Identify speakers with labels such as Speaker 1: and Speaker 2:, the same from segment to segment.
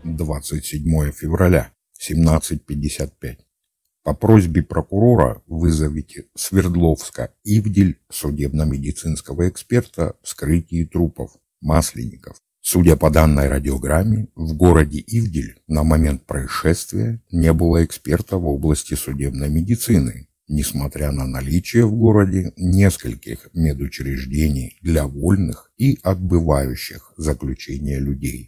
Speaker 1: 27 февраля, 17:55. По просьбе прокурора вызовите Свердловска Ивдель судебно-медицинского эксперта в вскрытии трупов Масленников. Судя по данной радиограмме, в городе Ивдель на момент происшествия не было эксперта в области судебной медицины, несмотря на наличие в городе нескольких медучреждений для вольных и отбывающих заключение людей.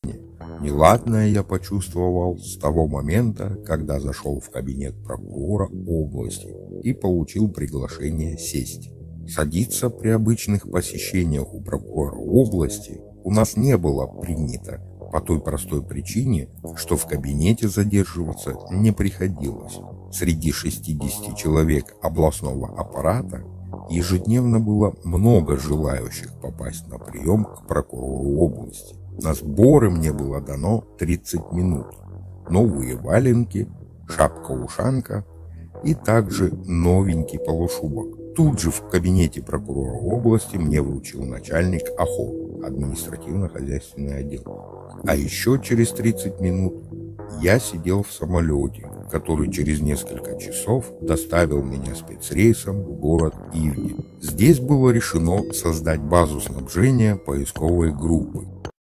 Speaker 1: Неладное я почувствовал с того момента, когда зашел в кабинет прокурора области и получил приглашение сесть. Садиться при обычных посещениях у прокурора области у нас не было принято, по той простой причине, что в кабинете задерживаться не приходилось. Среди 60 человек областного аппарата ежедневно было много желающих попасть на прием к прокурору области. На сборы мне было дано 30 минут. Новые валенки, шапка-ушанка и также новенький полушубок. Тут же в кабинете прокурора области мне вручил начальник АХО, административно-хозяйственный отдел. А еще через 30 минут я сидел в самолете, который через несколько часов доставил меня спецрейсом в город Ивдель. Здесь было решено создать базу снабжения поисковой группы.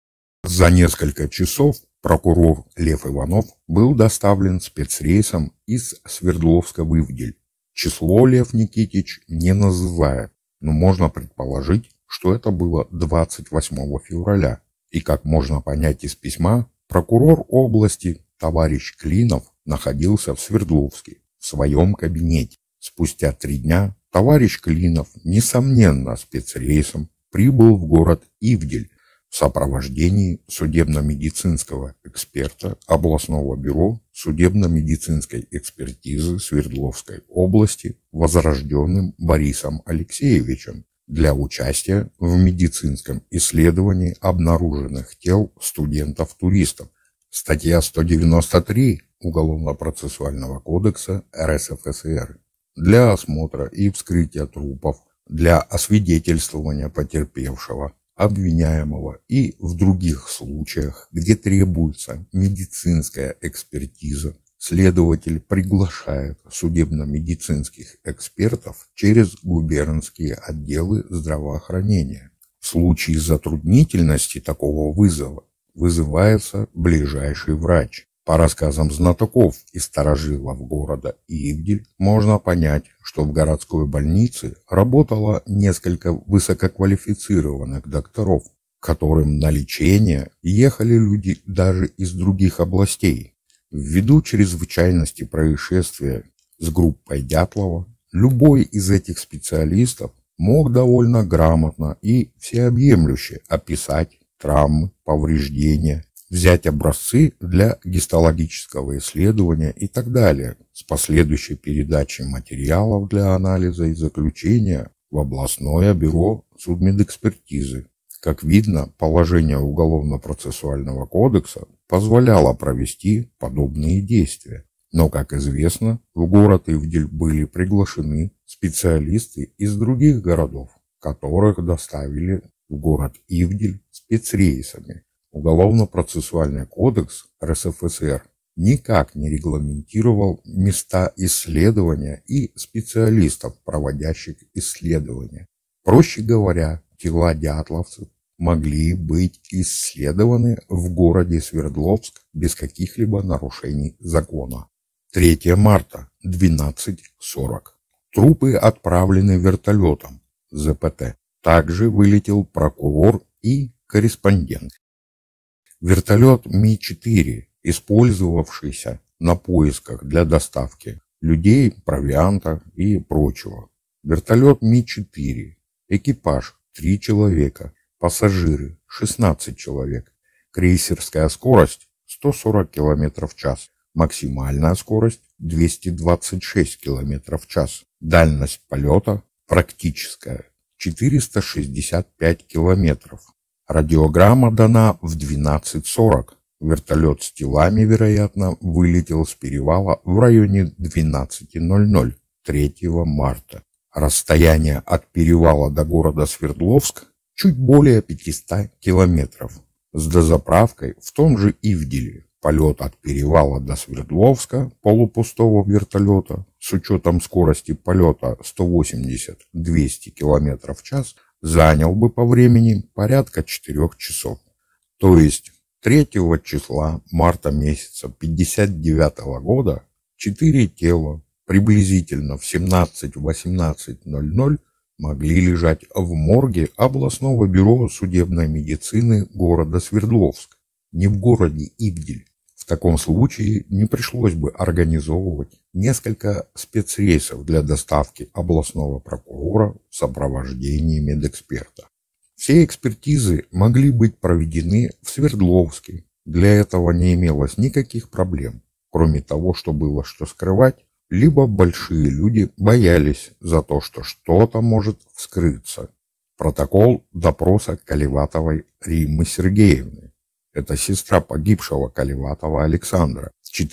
Speaker 1: За несколько часов прокурор Лев Иванов был доставлен спецрейсом из Свердловска в Ивдель. Число Лев Никитич не называет, но можно предположить, что это было 28 февраля. И, как можно понять из письма, прокурор области товарищ Клинов находился в Свердловске, в своем кабинете. Спустя 3 дня товарищ Клинов, несомненно спецрейсом, прибыл в город Ивдель в сопровождении судебно-медицинского эксперта областного бюро судебно-медицинской экспертизы Свердловской области Возрожденным Борисом Алексеевичем для участия в медицинском исследовании обнаруженных тел студентов-туристов. Статья 193 Уголовно-процессуального кодекса РСФСР для осмотра и вскрытия трупов, для освидетельствования потерпевшего, обвиняемого и в других случаях, где требуется медицинская экспертиза, следователь приглашает судебно-медицинских экспертов через губернские отделы здравоохранения. В случае затруднительности такого вызова вызывается ближайший врач. По рассказам знатоков и старожилов города Ивдель можно понять, что в городской больнице работало несколько высококвалифицированных докторов, к которым на лечение ехали люди даже из других областей. Ввиду чрезвычайности происшествия с группой Дятлова, любой из этих специалистов мог довольно грамотно и всеобъемлюще описать травмы, повреждения, взять образцы для гистологического исследования и так далее, с последующей передачей материалов для анализа и заключения в областное бюро судмедэкспертизы. Как видно, положение Уголовно-процессуального кодекса позволяло провести подобные действия. Но, как известно, в город Ивдель были приглашены специалисты из других городов, которых доставили в город Ивдель спецрейсами. Уголовно-процессуальный кодекс РСФСР никак не регламентировал места исследования и специалистов, проводящих исследования. Проще говоря, тела дятловцев могли быть исследованы в городе Свердловск без каких-либо нарушений закона. 3 марта, 12:40. Трупы отправлены вертолетом ЗПТ. Также вылетел прокурор и корреспондент. Вертолет Ми-4, использовавшийся на поисках для доставки людей, провианта и прочего. Вертолет Ми-4. Экипаж 3 человека. Пассажиры 16 человек. Крейсерская скорость 140 км в час. Максимальная скорость 226 км в час. Дальность полета практическая 465 км. Радиограмма дана в 12:40. Вертолет с телами, вероятно, вылетел с перевала в районе 12:00 3 марта. Расстояние от перевала до города Свердловск чуть более 500 километров. с дозаправкой в том же Ивделе. Полет от Перевала до Свердловска полупустого вертолета с учетом скорости полета 180-200 км в час занял бы по времени порядка 4 часов. То есть 3 числа марта месяца 1959 года 4 тела приблизительно в 17-18:00 могли лежать в морге областного бюро судебной медицины города Свердловск, не в городе Ивдель. В таком случае не пришлось бы организовывать несколько спецрейсов для доставки областного прокурора в сопровождении медэксперта. Все экспертизы могли быть проведены в Свердловске. Для этого не имелось никаких проблем, кроме того, что было что скрывать, либо большие люди боялись за то, что что-то может вскрыться. Протокол допроса Колеватовой Риммы Сергеевны. Это сестра погибшего Колеватова Александра,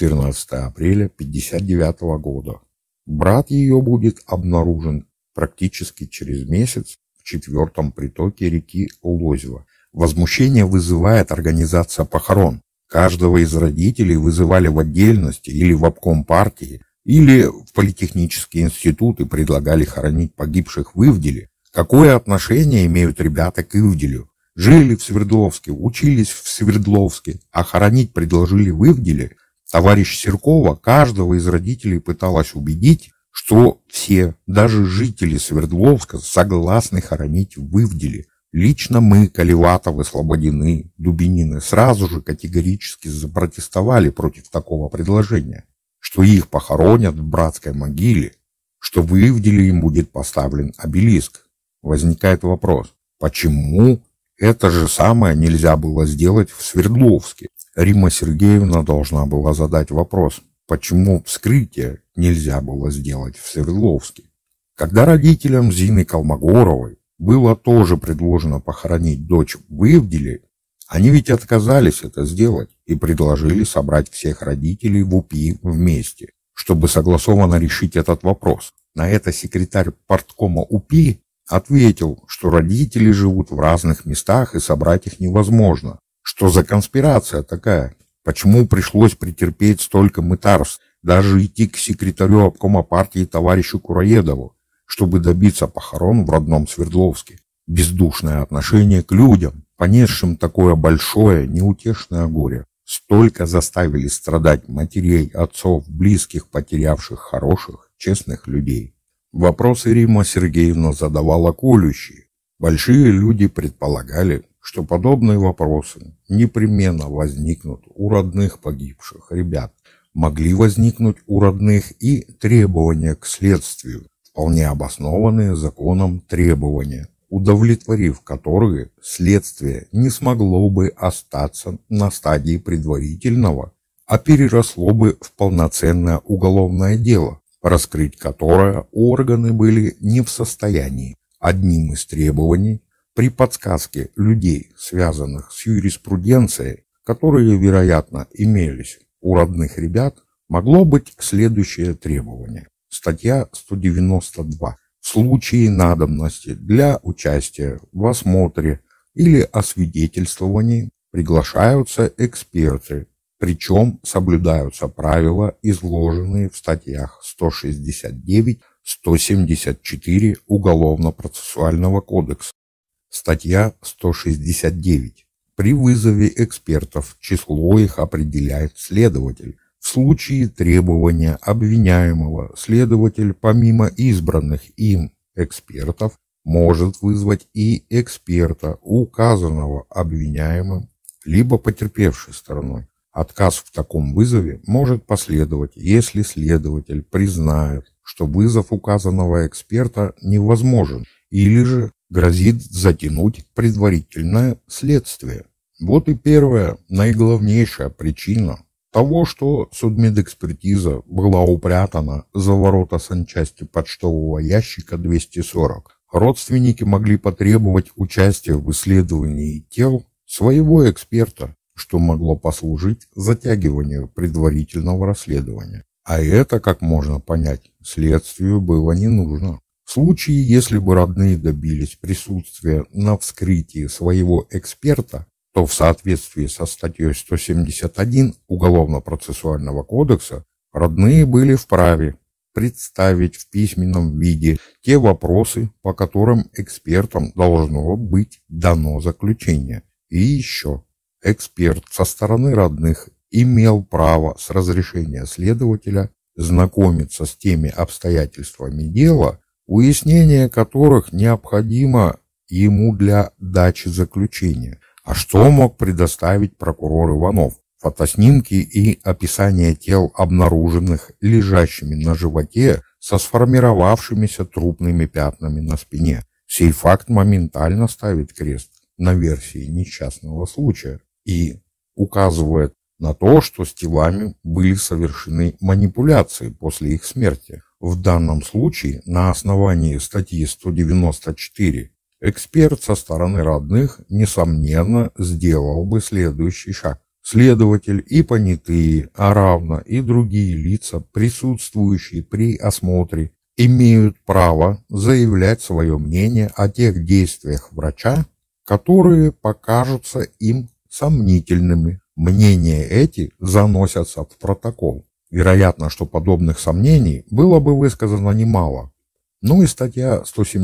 Speaker 1: 14 апреля 1959 года. Брат ее будет обнаружен практически через месяц в 4-м притоке реки Лозева. Возмущение вызывает организация похорон. Каждого из родителей вызывали в отдельности или в обком партии, или в политехнический институт и предлагали хоронить погибших в Ивделе. Какое отношение имеют ребята к Ивделю? Жили в Свердловске, учились в Свердловске, а хоронить предложили в Ивделе. Товарищ Серкова каждого из родителей пыталась убедить, что все, даже жители Свердловска, согласны хоронить в Ивделе. Лично мы, Колеватовы, Слободины, Дубинины, сразу же категорически запротестовали против такого предложения, что их похоронят в братской могиле, что в Ивделе им будет поставлен обелиск. Возникает вопрос, почему это же самое нельзя было сделать в Свердловске? Римма Сергеевна должна была задать вопрос, почему вскрытие нельзя было сделать в Свердловске. Когда родителям Зины Колмогоровой было тоже предложено похоронить дочь в Ивделе, они ведь отказались это сделать и предложили собрать всех родителей в УПИ вместе, чтобы согласованно решить этот вопрос. На это секретарь парткома УПИ ответил, что родители живут в разных местах и собрать их невозможно. Что за конспирация такая? Почему пришлось претерпеть столько мытарств, даже идти к секретарю обкома партии товарищу Кураедову, чтобы добиться похорон в родном Свердловске? Бездушное отношение к людям, понесшим такое большое, неутешное горе. Столько заставили страдать матерей, отцов, близких, потерявших хороших, честных людей. Вопросы Римма Сергеевна задавала колющие. Большие люди предполагали, что подобные вопросы непременно возникнут у родных погибших ребят. Могли возникнуть у родных и требования к следствию, вполне обоснованные законом требования, удовлетворив которые следствие не смогло бы остаться на стадии предварительного, а переросло бы в полноценное уголовное дело, раскрыть которое органы были не в состоянии. Одним из требований при подсказке людей, связанных с юриспруденцией, которые, вероятно, имелись у родных ребят, могло быть следующее требование. Статья 192. В случае надобности для участия в осмотре или освидетельствовании приглашаются эксперты, причем соблюдаются правила, изложенные в статьях 169-174 Уголовно-процессуального кодекса. Статья 169. При вызове экспертов число их определяет следователь. В случае требования обвиняемого следователь, помимо избранных им экспертов, может вызвать и эксперта, указанного обвиняемым, либо потерпевшей стороной. Отказ в таком вызове может последовать, если следователь признает, что вызов указанного эксперта невозможен, или же грозит затянуть предварительное следствие. Вот и первая, наиглавнейшая причина того, что судмедэкспертиза была упрятана за ворота санчасти почтового ящика 240. Родственники могли потребовать участия в исследовании тел своего эксперта, что могло послужить затягиванию предварительного расследования. А это, как можно понять, следствию было не нужно. В случае, если бы родные добились присутствия на вскрытии своего эксперта, то в соответствии со статьей 171 Уголовно-процессуального кодекса родные были вправе представить в письменном виде те вопросы, по которым экспертам должно быть дано заключение. И еще, эксперт со стороны родных имел право с разрешения следователя знакомиться с теми обстоятельствами дела, уяснение которых необходимо ему для дачи заключения. А что мог предоставить прокурор Иванов? Фотоснимки и описание тел, обнаруженных лежащими на животе со сформировавшимися трупными пятнами на спине. Сей факт моментально ставит крест на версии несчастного случая и указывает на то, что с телами были совершены манипуляции после их смерти. В данном случае на основании статьи 194 эксперт со стороны родных, несомненно, сделал бы следующий шаг. Следователь и понятые, а равно и другие лица, присутствующие при осмотре, имеют право заявлять свое мнение о тех действиях врача, которые покажутся им сомнительными. Мнения эти заносятся в протокол. Вероятно, что подобных сомнений было бы высказано немало. Ну и статья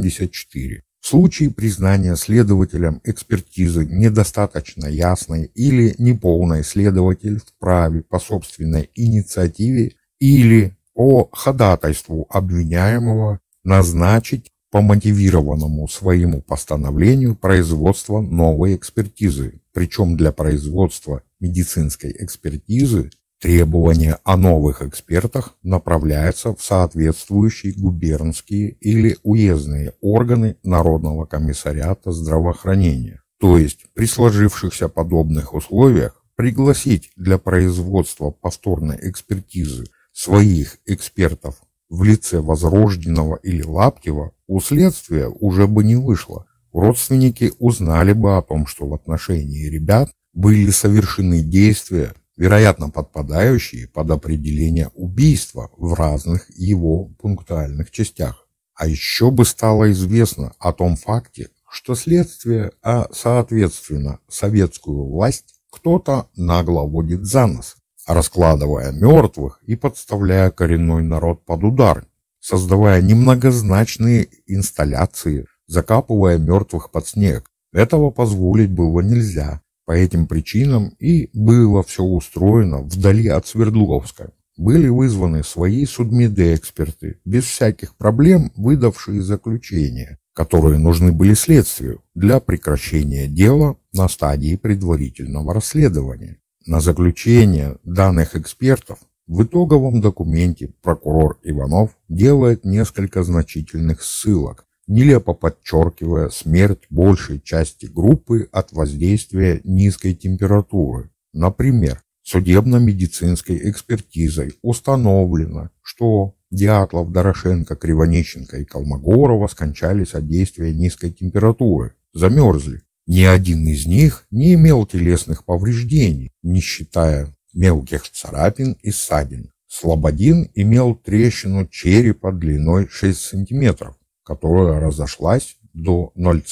Speaker 1: 174. В случае признания следователем экспертизы недостаточно ясной или неполной, следователь вправе по собственной инициативе или по ходатайству обвиняемого назначить по мотивированному своему постановлению производство новой экспертизы. Причем для производства медицинской экспертизы требования о новых экспертах направляются в соответствующие губернские или уездные органы Народного комиссариата здравоохранения. То есть при сложившихся подобных условиях пригласить для производства повторной экспертизы своих экспертов в лице Возрожденного или Лаптева у следствия уже бы не вышло. Родственники узнали бы о том, что в отношении ребят были совершены действия, вероятно подпадающие под определение убийства в разных его пунктуальных частях. А еще бы стало известно о том факте, что следствие, а соответственно советскую власть, кто-то нагло водит за нос, раскладывая мертвых и подставляя коренной народ под удар, создавая немногозначные инсталляции, закапывая мертвых под снег. Этого позволить было нельзя. По этим причинам и было все устроено вдали от Свердловска. Были вызваны свои судмедэксперты, без всяких проблем выдавшие заключения, которые нужны были следствию для прекращения дела на стадии предварительного расследования. На заключение данных экспертов в итоговом документе прокурор Иванов делает несколько значительных ссылок, нелепо подчеркивая смерть большей части группы от воздействия низкой температуры. Например, судебно-медицинской экспертизой установлено, что Дятлов, Дорошенко, Кривонищенко и Колмогорова скончались от действия низкой температуры, замерзли. Ни один из них не имел телесных повреждений, не считая мелких царапин и ссадин. Слободин имел трещину черепа длиной 6 см, которая разошлась до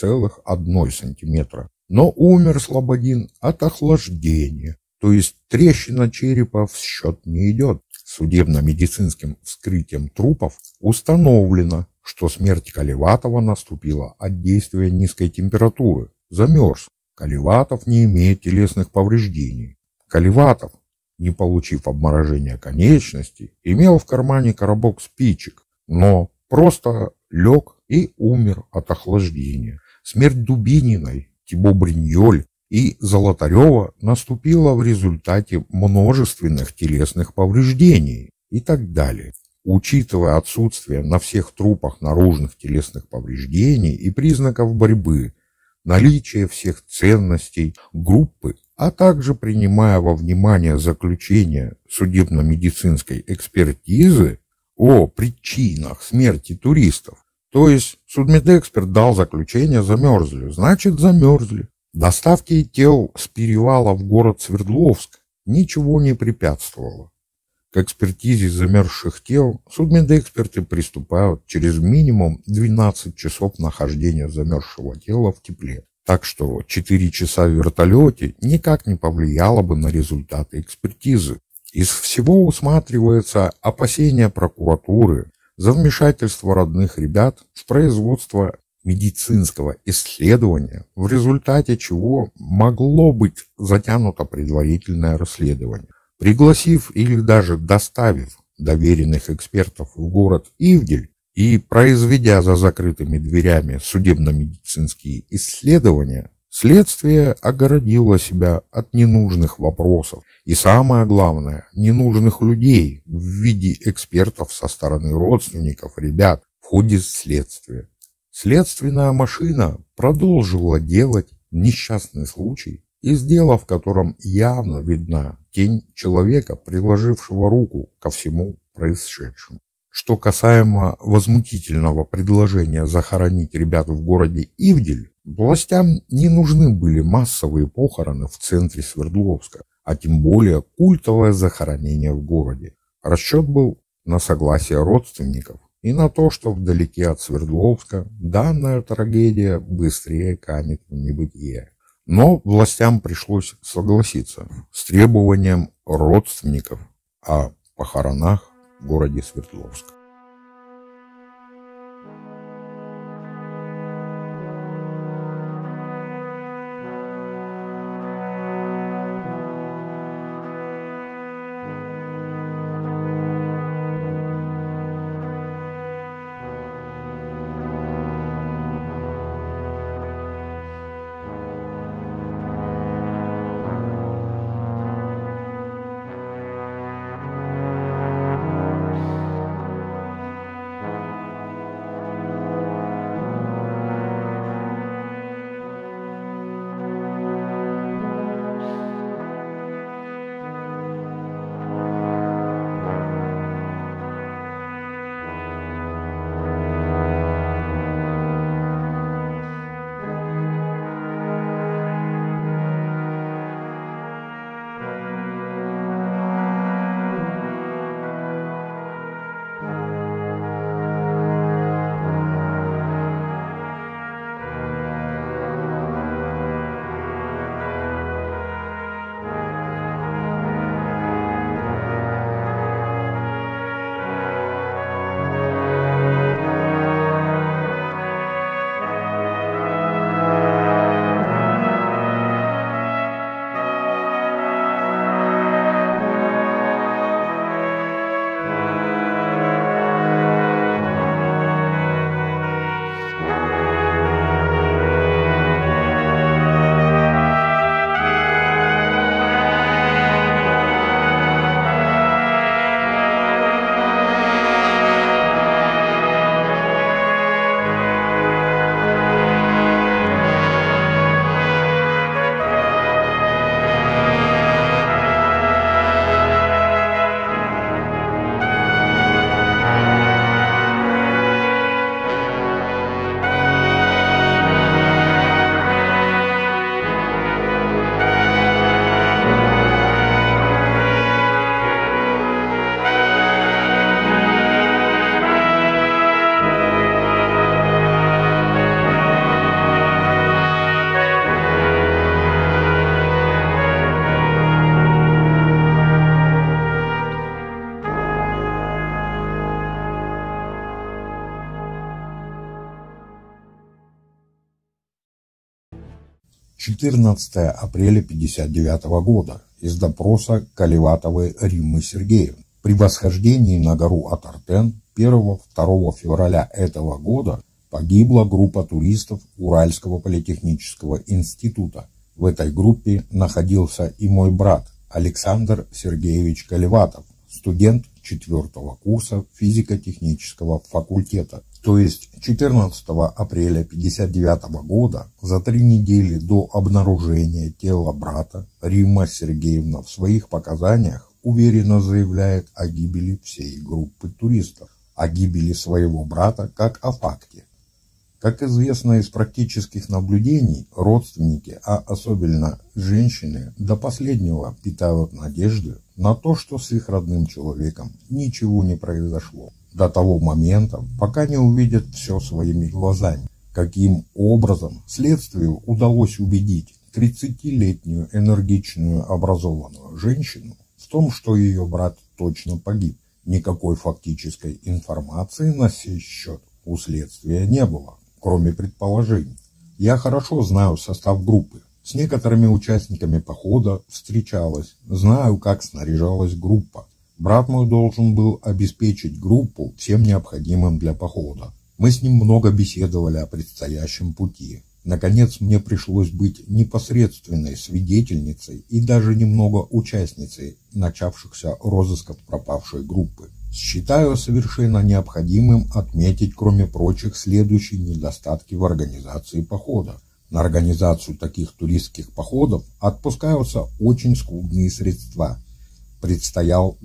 Speaker 1: 0,1 см. Но умер Слободин от охлаждения, то есть трещина черепа в счет не идет. Судебно-медицинским вскрытием трупов установлено, что смерть Колеватова наступила от действия низкой температуры. Замерз. Колеватов не имеет телесных повреждений. Колеватов, не получив обморожения конечностей, имел в кармане коробок спичек, но просто лег и умер от охлаждения. Смерть Дубининой, Тибо Бриньоль и Золотарева наступила в результате множественных телесных повреждений и так далее. Учитывая отсутствие на всех трупах наружных телесных повреждений и признаков борьбы, наличие всех ценностей группы, а также принимая во внимание заключение судебно-медицинской экспертизы о причинах смерти туристов, то есть судмедэксперт дал заключение «замерзли», значит замерзли. Доставке тел с перевала в город Свердловск ничего не препятствовало. К экспертизе замерзших тел судмедэксперты приступают через минимум 12 часов нахождения замерзшего тела в тепле. Так что 4 часа в вертолете никак не повлияло бы на результаты экспертизы. Из всего усматривается опасение прокуратуры за вмешательство родных ребят в производство медицинского исследования, в результате чего могло быть затянуто предварительное расследование. Пригласив или даже доставив доверенных экспертов в город Ивдель и произведя за закрытыми дверями судебно-медицинские исследования, следствие огородило себя от ненужных вопросов и, самое главное, ненужных людей в виде экспертов со стороны родственников ребят в ходе следствия. Следственная машина продолжила делать несчастный случай, из дела в котором явно видна тень человека, приложившего руку ко всему происшедшему. Что касаемо возмутительного предложения захоронить ребят в городе Ивдель, властям не нужны были массовые похороны в центре Свердловска, а тем более культовое захоронение в городе. Расчет был на согласие родственников и на то, что вдалеке от Свердловска данная трагедия быстрее канет в небытие. Но властям пришлось согласиться с требованием родственников о похоронах в городе Свердловск. «14 апреля 1959 года. Из допроса Колеватовой Риммы Сергеевны. При восхождении на гору Атартен 1-2 февраля этого года погибла группа туристов Уральского политехнического института. В этой группе находился и мой брат Александр Сергеевич Колеватов, студент 4-го курса физико-технического факультета. То есть 14 апреля 1959 года, за 3 недели до обнаружения тела брата, Римма Сергеевна в своих показаниях уверенно заявляет о гибели всей группы туристов, о гибели своего брата как о факте. Как известно из практических наблюдений, родственники, а особенно женщины, до последнего питают надежды на то, что с их родным человеком ничего не произошло, до того момента, пока не увидят все своими глазами. Каким образом следствию удалось убедить 30-летнюю энергичную образованную женщину в том, что ее брат точно погиб? Никакой фактической информации на сей счет у следствия не было, кроме предположений. Я хорошо знаю состав группы. С некоторыми участниками похода встречалась, знаю, как снаряжалась группа. Брат мой должен был обеспечить группу всем необходимым для похода. Мы с ним много беседовали о предстоящем пути. Наконец, мне пришлось быть непосредственной свидетельницей и даже немного участницей начавшихся розысков пропавшей группы. Считаю совершенно необходимым отметить, кроме прочих, следующие недостатки в организации похода. На организацию таких туристских походов отпускаются очень скудные средства. Предстоял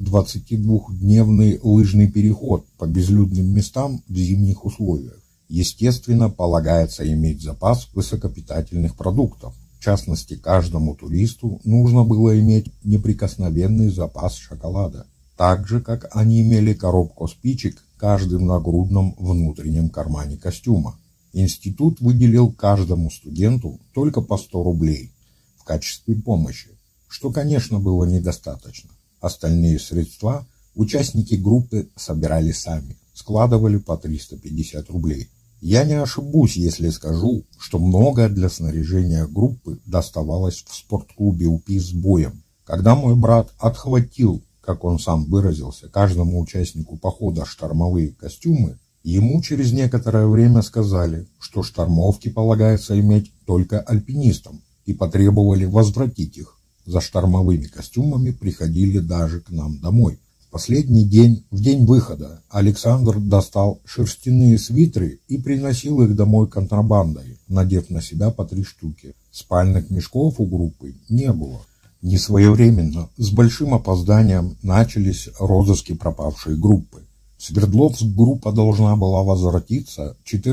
Speaker 1: 22-дневный лыжный переход по безлюдным местам в зимних условиях. Естественно, полагается иметь запас высокопитательных продуктов. В частности, каждому туристу нужно было иметь неприкосновенный запас шоколада. Так же, как они имели коробку спичек каждый в нагрудном внутреннем кармане костюма. Институт выделил каждому студенту только по 100 рублей в качестве помощи, что, конечно, было недостаточно. Остальные средства участники группы собирали сами, складывали по 350 рублей. Я не ошибусь, если скажу, что многое для снаряжения группы доставалось в спортклубе УПИ с боем. Когда мой брат отхватил, как он сам выразился, каждому участнику похода штормовые костюмы, ему через некоторое время сказали, что штормовки полагается иметь только альпинистам, и потребовали возвратить их. За штормовыми костюмами приходили даже к нам домой. В последний день, в день выхода, Александр достал шерстяные свитеры и приносил их домой контрабандой, надев на себя по 3 штуки. Спальных мешков у группы не было. Несвоевременно, с большим опозданием, начались розыски пропавшей группы. В Свердловск группа должна была возвратиться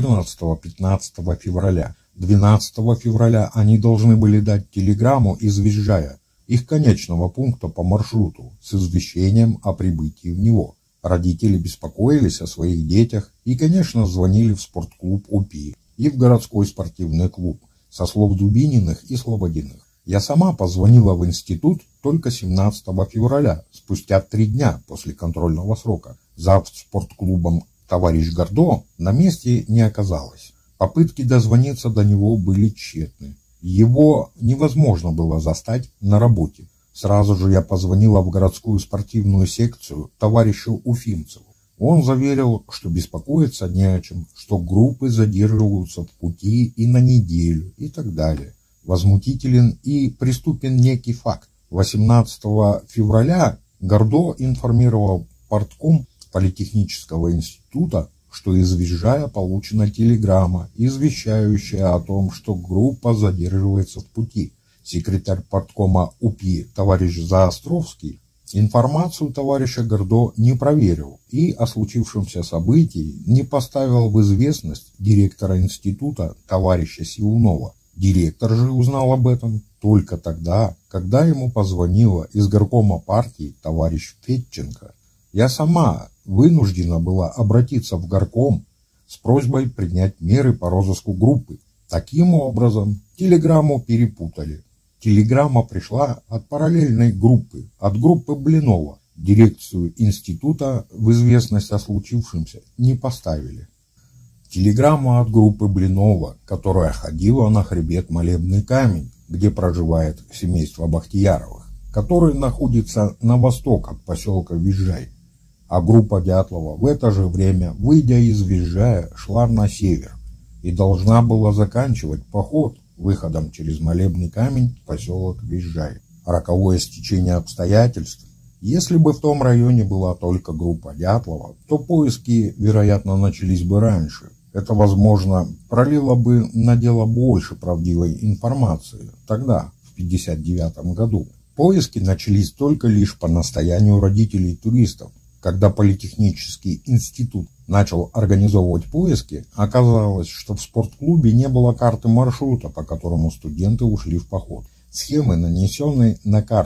Speaker 1: 14-15 февраля. 12 февраля они должны были дать телеграмму из Визжая, их конечного пункта по маршруту, с извещением о прибытии в него. Родители беспокоились о своих детях и, конечно, звонили в спортклуб УПИ и в городской спортивный клуб, со слов Дубининых и Слободиных. Я сама позвонила в институт только 17 февраля, спустя 3 дня после контрольного срока. Зав. Спортклубом товарищ Гордо на месте не оказалось. Попытки дозвониться до него были тщетны. Его невозможно было застать на работе. Сразу же я позвонила в городскую спортивную секцию товарищу Уфимцеву. Он заверил, что беспокоиться не о чем, что группы задерживаются в пути и на неделю и так далее. Возмутителен и преступен некий факт. 18 февраля Гордо информировал портком Политехнического института, что из Визжая получена телеграмма, извещающая о том, что группа задерживается в пути. Секретарь порткома УПИ товарищ Заостровский информацию товарища Гордо не проверил и о случившемся событии не поставил в известность директора института товарища Силунова. Директор же узнал об этом только тогда, когда ему позвонила из горкома партии товарищ Федченко. Я сама вынуждена была обратиться в горком с просьбой принять меры по розыску группы. Таким образом, телеграмму перепутали. Телеграмма пришла от параллельной группы, от группы Блинова. Дирекцию института в известность о случившемся не поставили. Телеграмма от группы Блинова, которая ходила на хребет Молебный камень, где проживает семейство Бахтияровых, который находится на восток от поселка Визжай. А группа Дятлова в это же время, выйдя из Визжая, шла на север и должна была заканчивать поход выходом через Молебный камень в поселок Визжай. Роковое стечение обстоятельств. Если бы в том районе была только группа Дятлова, то поиски, вероятно, начались бы раньше. Это, возможно, пролило бы на дело больше правдивой информации тогда, в 1959 году. Поиски начались только лишь по настоянию родителей туристов. Когда Политехнический институт начал организовывать поиски, оказалось, что в спортклубе не было карты маршрута, по которому студенты ушли в поход. Схемы, нанесенные на карту,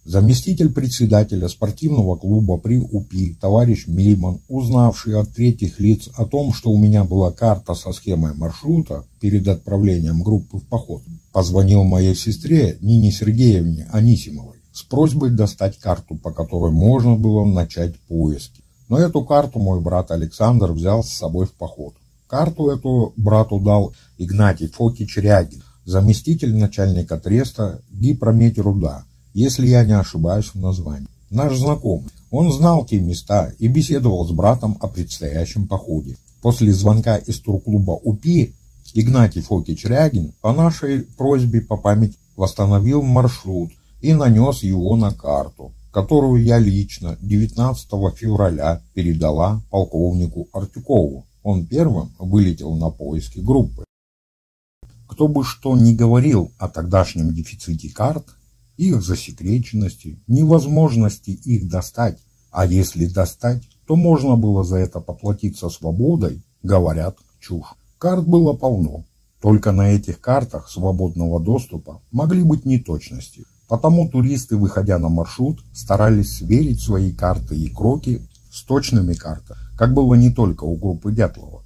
Speaker 1: Заместитель председателя спортивного клуба при УПИ, товарищ Мильман, узнавший от третьих лиц о том, что у меня была карта со схемой маршрута перед отправлением группы в поход, позвонил моей сестре Нине Сергеевне Анисимовой с просьбой достать карту, по которой можно было начать поиски. Но эту карту мой брат Александр взял с собой в поход. Карту эту брату дал Игнатий Фокич Рягин, заместитель начальника треста Гипрометруда, если я не ошибаюсь в названии. Наш знакомый. Он знал те места и беседовал с братом о предстоящем походе. После звонка из турклуба УПИ Игнатий Фокич Рягин по нашей просьбе по памяти восстановил маршрут и нанес его на карту, которую я лично 19 февраля передала полковнику Артюкову. Он первым вылетел на поиски группы. Кто бы что ни говорил о тогдашнем дефиците карт, их засекреченности, невозможности их достать, а если достать, то можно было за это поплатиться свободой, говорят, чушь. Карт было полно, только на этих картах свободного доступа могли быть неточности, потому туристы, выходя на маршрут, старались сверить свои карты и кроки с точными картами, как было не только у группы Дятлова.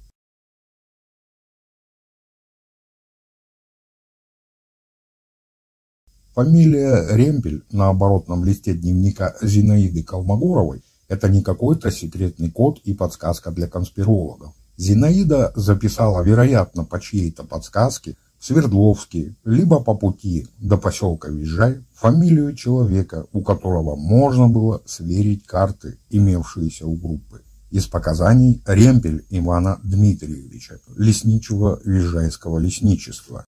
Speaker 1: Фамилия Ремпель на оборотном листе дневника Зинаиды Колмогоровой – это не какой-то секретный код и подсказка для конспирологов. Зинаида записала, вероятно, по чьей-то подсказке в Свердловске, либо по пути до поселка Визжай, фамилию человека, у которого можно было сверить карты, имевшиеся у группы. Из показаний Ремпель Ивана Дмитриевича, лесничего Визжайского лесничества.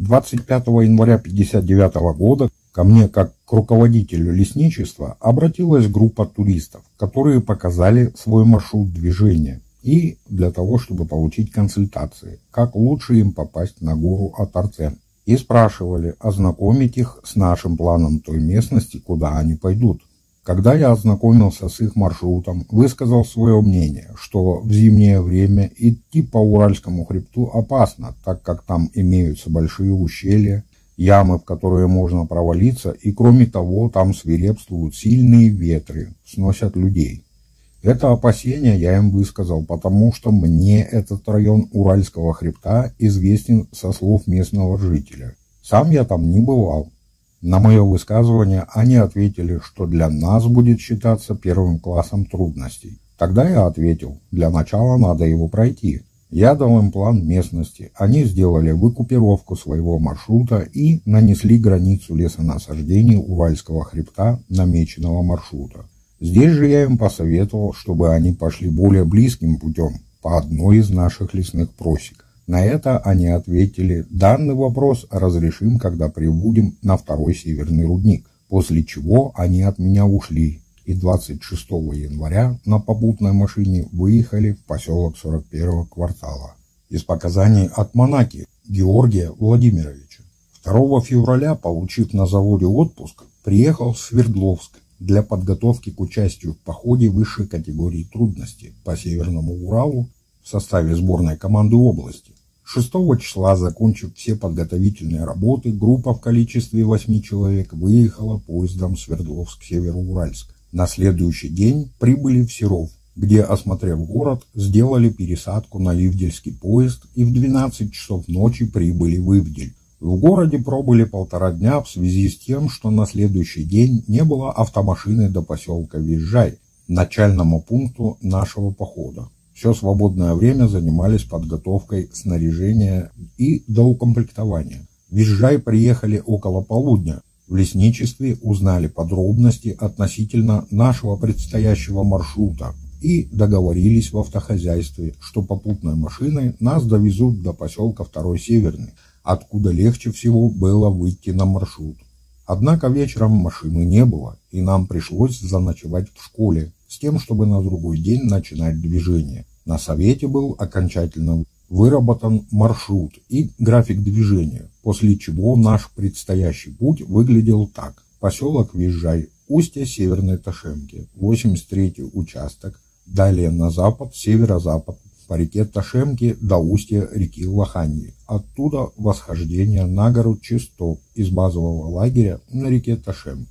Speaker 1: 25 января 1959 года ко мне, как к руководителю лесничества, обратилась группа туристов, которые показали свой маршрут движения и для того, чтобы получить консультации, как лучше им попасть на гору Атарцен. И спрашивали ознакомить их с нашим планом той местности, куда они пойдут. Когда я ознакомился с их маршрутом, высказал свое мнение, что в зимнее время идти по Уральскому хребту опасно, так как там имеются большие ущелья, ямы, в которые можно провалиться, и кроме того, там свирепствуют сильные ветры, сносят людей. Это опасение я им высказал, потому что мне этот район Уральского хребта известен со слов местного жителя. Сам я там не бывал. На мое высказывание они ответили, что для нас будет считаться первым классом трудностей. Тогда я ответил, для начала надо его пройти. Я дал им план местности, они сделали выкупировку своего маршрута и нанесли границу лесонасаждений Уральского хребта намеченного маршрута. Здесь же я им посоветовал, чтобы они пошли более близким путем по одной из наших лесных просек. На это они ответили, данный вопрос разрешим, когда прибудем на второй северный рудник, после чего они от меня ушли и 26 января на попутной машине выехали в поселок 41-го квартала. Из показаний от Монаки Георгия Владимировича. 2 февраля, получив на заводе отпуск, приехал в Свердловск для подготовки к участию в походе высшей категории трудности по Северному Уралу в составе сборной команды области. 6 числа, закончив все подготовительные работы, группа в количестве 8 человек выехала поездом Свердловск-Североуральск. На следующий день прибыли в Серов, где, осмотрев город, сделали пересадку на Ивдельский поезд и в 12 часов ночи прибыли в Ивдель. В городе пробыли 1,5 дня в связи с тем, что на следующий день не было автомашины до поселка Визжай, начальному пункту нашего похода. Все свободное время занимались подготовкой снаряжения и доукомплектования. В Визжай приехали около полудня. В лесничестве узнали подробности относительно нашего предстоящего маршрута и договорились в автохозяйстве, что попутной машиной нас довезут до поселка Второй Северный, откуда легче всего было выйти на маршрут. Однако вечером машины не было, и нам пришлось заночевать в школе, с тем, чтобы на другой день начинать движение. На совете был окончательно выработан маршрут и график движения, после чего наш предстоящий путь выглядел так. Поселок Визжай, устье Северной Ташемки, 83-й участок, далее на запад, северо-запад, по реке Ташемки до устья реки Лоханьи. Оттуда восхождение на гору Чисток из базового лагеря на реке Ташемки.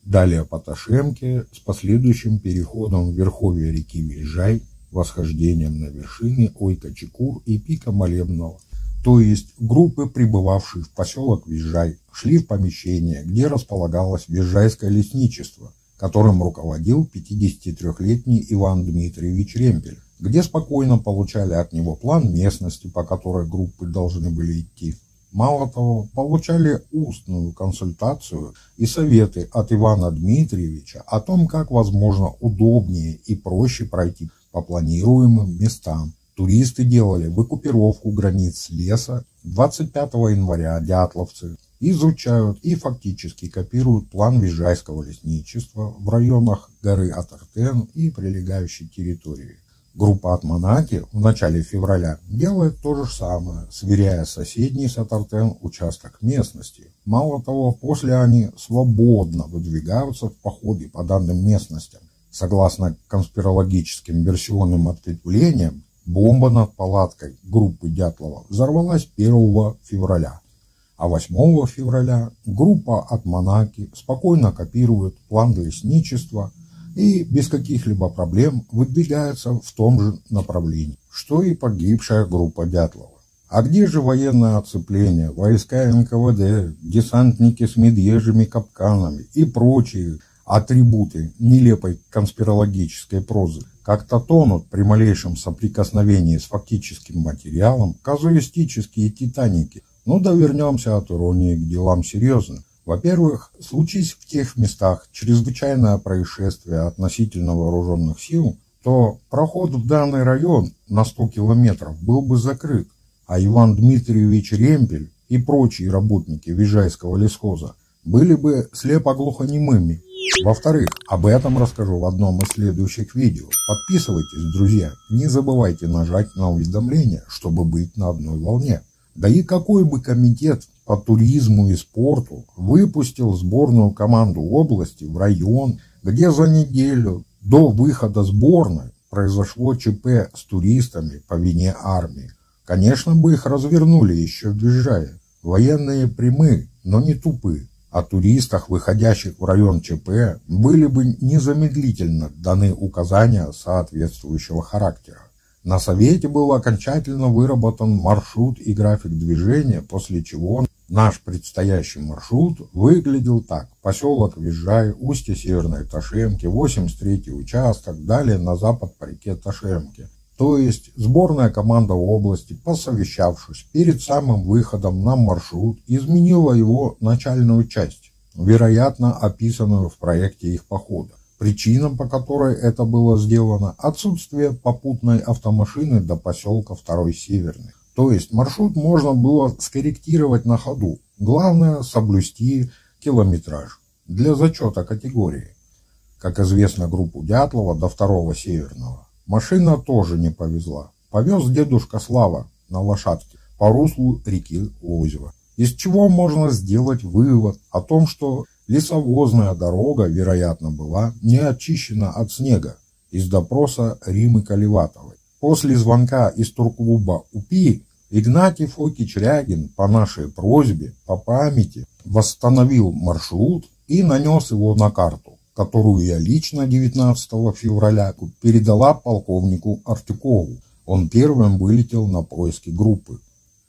Speaker 1: Далее по Ташемке с последующим переходом в верховье реки Визжай, восхождением на вершины Ойка-Чекур и пика Молебного. То есть группы, прибывавшие в поселок Визжай, шли в помещение, где располагалось Визжайское лесничество, которым руководил 53-летний Иван Дмитриевич Ремпель, где спокойно получали от него план местности, по которой группы должны были идти. Мало того, получали устную консультацию и советы от Ивана Дмитриевича о том, как возможно удобнее и проще пройти по планируемым местам. Туристы делали выкупировку границ леса. 25 января дятловцы изучают и фактически копируют план Визжайского лесничества в районах горы Атартен и прилегающей территории. Группа Атманаки в начале февраля делает то же самое, сверяя соседний с Атартен участок местности. Мало того, после они свободно выдвигаются в походы по данным местностям. Согласно конспирологическим версионным ответвлениям, бомба над палаткой группы Дятлова взорвалась 1 февраля, а 8 февраля группа Атманаки спокойно копирует план лесничества и без каких-либо проблем выдвигается в том же направлении, что и погибшая группа Дятлова. А где же военное оцепление, войска НКВД, десантники с медвежьими капканами и прочие атрибуты нелепой конспирологической прозы как-то тонут при малейшем соприкосновении с фактическим материалом казуистические титаники? Ну да вернемся от иронии к делам серьезным. Во-первых, случись в тех местах чрезвычайное происшествие относительно вооруженных сил, то проход в данный район на 100 километров был бы закрыт, а Иван Дмитриевич Ремпель и прочие работники Визжайского лесхоза были бы слепо-глухонемыми. Во-вторых, об этом расскажу в одном из следующих видео. Подписывайтесь, друзья, не забывайте нажать на уведомления, чтобы быть на одной волне. Да и какой бы комитет по туризму и спорту выпустил сборную команду области в район, где за неделю до выхода сборной произошло ЧП с туристами по вине армии? Конечно бы их развернули еще в Визжае. Военные прямы, но не тупы. О туристах, выходящих в район ЧП, были бы незамедлительно даны указания соответствующего характера. На совете был окончательно выработан маршрут и график движения, после чего наш предстоящий маршрут выглядел так. Поселок Визжай, устье Северной Ташемки, 83-й участок, далее на запад по реке Ташемке. То есть сборная команда области, посовещавшись перед самым выходом на маршрут, изменила его начальную часть, вероятно описанную в проекте их похода. Причином, по которой это было сделано, отсутствие попутной автомашины до поселка 2-й Северный. То есть маршрут можно было скорректировать на ходу. Главное соблюсти километраж для зачета категории. Как известно, группу Дятлова до 2-го Северного машина тоже не повезла. Повез дедушка Слава на лошадке по руслу реки Лозева. Из чего можно сделать вывод о том, что лесовозная дорога, вероятно, была не очищена от снега, из допроса Римы Каливатовой. После звонка из турклуба УПИ Игнатий Фокич Рягин по нашей просьбе, по памяти, восстановил маршрут и нанес его на карту, которую я лично 19 февраля передала полковнику Артюкову. Он первым вылетел на поиски группы.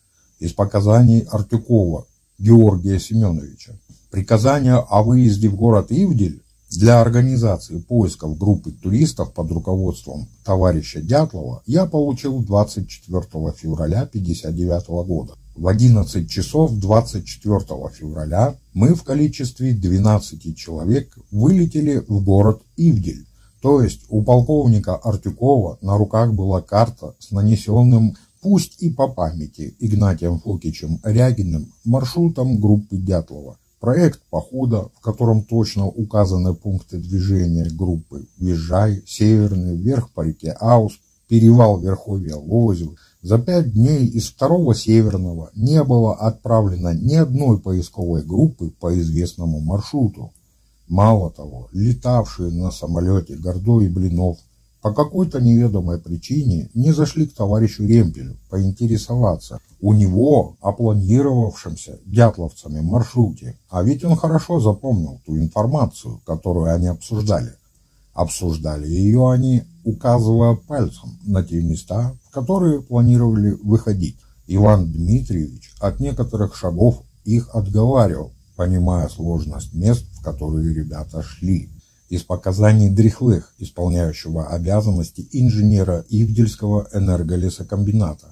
Speaker 1: Из показаний Артюкова Георгия Семеновича. Приказание о выезде в город Ивдель для организации поисков группы туристов под руководством товарища Дятлова я получил 24 февраля 1959 года. В 11 часов 24 февраля мы в количестве 12 человек вылетели в город Ивдель. То есть у полковника Артюкова на руках была карта с нанесенным, пусть и по памяти, Игнатием Фокичем Рягиным маршрутом группы Дятлова. Проект похода, в котором точно указаны пункты движения группы: Визжай, Северный, вверх по реке Аус, перевал Верховья Лозев. За 5 дней из 2-го Северного не было отправлено ни одной поисковой группы по известному маршруту. Мало того, летавшие на самолете Гордой и Блинов по какой-то неведомой причине не зашли к товарищу Ремпелю поинтересоваться у него о планировавшемся дятловцами маршруте. А ведь он хорошо запомнил ту информацию, которую они обсуждали. Обсуждали ее они, указывая пальцем на те места, в которые планировали выходить. Иван Дмитриевич от некоторых шагов их отговаривал, понимая сложность мест, в которые ребята шли. Из показаний дряхлых, исполняющего обязанности инженера Ивдельского энерголесокомбината.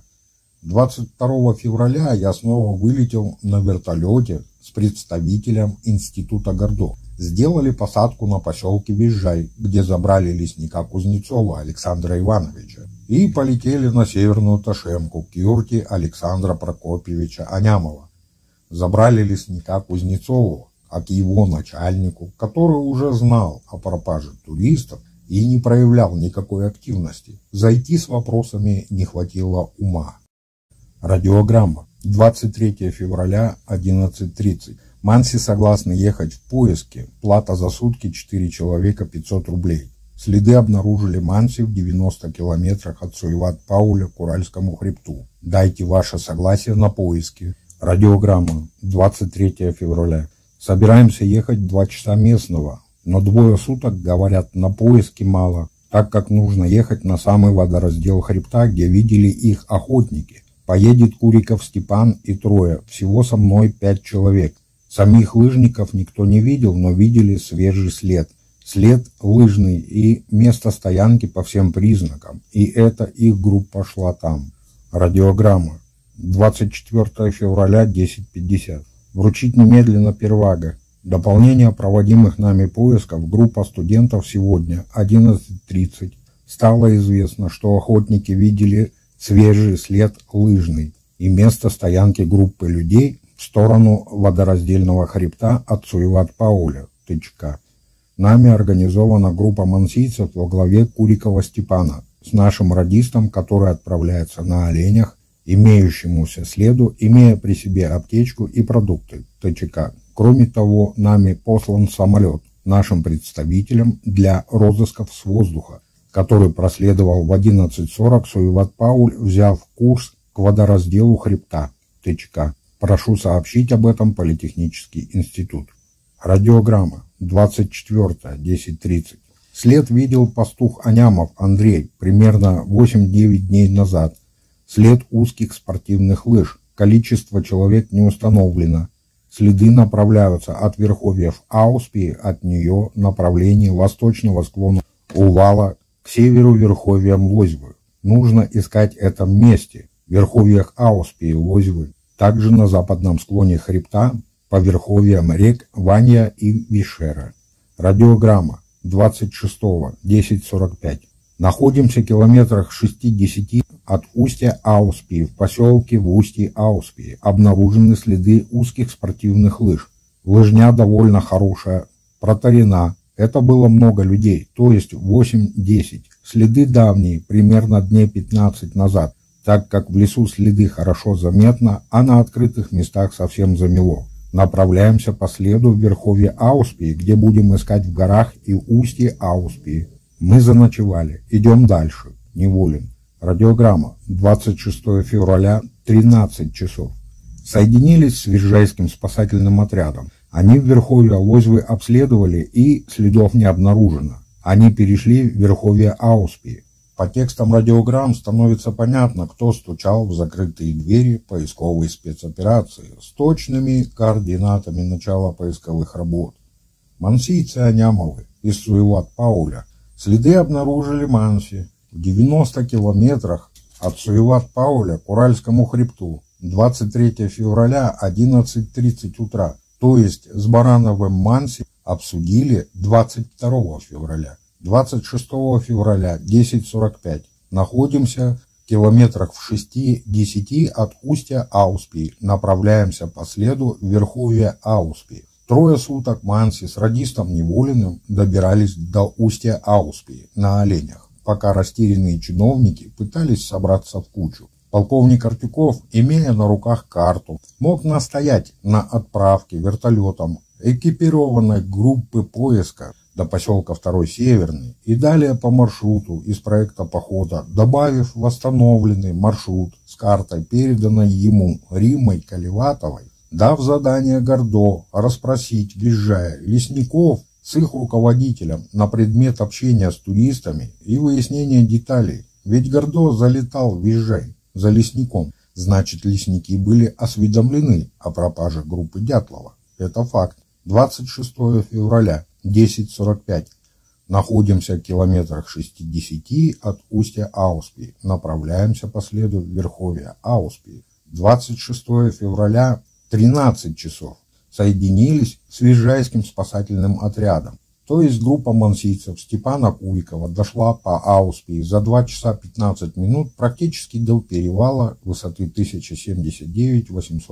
Speaker 1: 22 февраля я снова вылетел на вертолете с представителем Института Гордо. Сделали посадку на поселке Визжай, где забрали лесника Кузнецова Александра Ивановича, и полетели на Северную Ташемку к юрте Александра Прокопьевича Анямова. Забрали лесника Кузнецова, а к его начальнику, который уже знал о пропаже туристов и не проявлял никакой активности, зайти с вопросами не хватило ума. Радиограмма. 23 февраля, 11:30. Манси согласны ехать в поиске. Плата за сутки 4 человека 500 рублей. Следы обнаружили Манси в 90 километрах от Суеват-Пауля к Уральскому хребту. Дайте ваше согласие на поиски. Радиограмма. 23 февраля. Собираемся ехать 2 часа местного, но 2 суток, говорят, на поиски мало, так как нужно ехать на самый водораздел хребта, где видели их охотники. Поедет Куриков Степан и трое, всего со мной 5 человек. Самих лыжников никто не видел, но видели свежий след. След лыжный и место стоянки по всем признакам, и это их группа шла там. Радиограмма. 24 февраля, 10:50. Вручить немедленно первага. Дополнение проводимых нами поисков. Группа студентов сегодня, 11:30. Стало известно, что охотники видели свежий след лыжный и место стоянки группы людей в сторону водораздельного хребта от Суеват-Пауля, ТЧК. Нами организована группа мансийцев во главе Курикова Степана с нашим радистом, который отправляется на оленях, имеющемуся следу, имея при себе аптечку и продукты ТЧК. Кроме того, нами послан самолет нашим представителям для розысков с воздуха, который проследовал в 11:40 Суеват-Пауль, взяв курс к водоразделу хребта ТЧК. Прошу сообщить об этом Политехнический институт. Радиограмма. 24, 10:30. След видел пастух Анямов Андрей примерно 8-9 дней назад. След узких спортивных лыж. Количество человек не установлено. Следы направляются от верховьев Ауспии, от нее направление восточного склона Увала к северу верховьям Лозьвы. Нужно искать это месте, в верховьях Ауспии, Лозьвы. Также на западном склоне хребта по верховьям рек Ванья и Вишера. Радиограмма. 26, 10:45. Находимся в километрах 6-10 от устья Ауспии, в поселке в устье Ауспии. Обнаружены следы узких спортивных лыж. Лыжня довольно хорошая, протарена. Это было много людей, то есть 8-10. Следы давние, примерно дней 15 назад, так как в лесу следы хорошо заметно, а на открытых местах совсем замело. Направляемся по следу в верховье Ауспии, где будем искать в горах и устье Ауспии. Мы заночевали. Идем дальше. Неволен. Радиограмма. 26 февраля, 13 часов. Соединились с Визжайским спасательным отрядом. Они в верховье Лозьвы обследовали, и следов не обнаружено. Они перешли в верховье Ауспии. По текстам радиограмм становится понятно, кто стучал в закрытые двери поисковой спецоперации с точными координатами начала поисковых работ. Мансийцы Анямовы из Суеват-Пауля следы обнаружили Манси в 90 километрах от Суеват-Пауля к Уральскому хребту 23 февраля 11:30 утра, то есть с Барановым Манси обсудили 22 февраля. 26 февраля 10:45. Находимся в километрах в 6-10 от устья Ауспии. Направляемся по следу в верховье Ауспии. 3 суток Манси с радистом Неволиным добирались до устья Ауспии на оленях, пока растерянные чиновники пытались собраться в кучу. Полковник Артюков, имея на руках карту, мог настоять на отправке вертолетом экипированной группы поиска до поселка Второй Северный и далее по маршруту из проекта похода, добавив восстановленный маршрут с картой, переданной ему Риммой Каливатовой, дав задание Гордо расспросить, въезжая, лесников с их руководителем на предмет общения с туристами и выяснения деталей. Ведь Гордо залетал, въезжай, за лесником. Значит, лесники были осведомлены о пропаже группы Дятлова. Это факт. 26 февраля, 10:45. Находимся в километрах 60 от устья Ауспии. Направляемся по следу Верховья Ауспии. 26 февраля, 13 часов. Соединились с Визжайским спасательным отрядом. То есть группа мансийцев Степана Куликова дошла по Ауспии за 2 часа 15 минут практически до перевала высоты 1079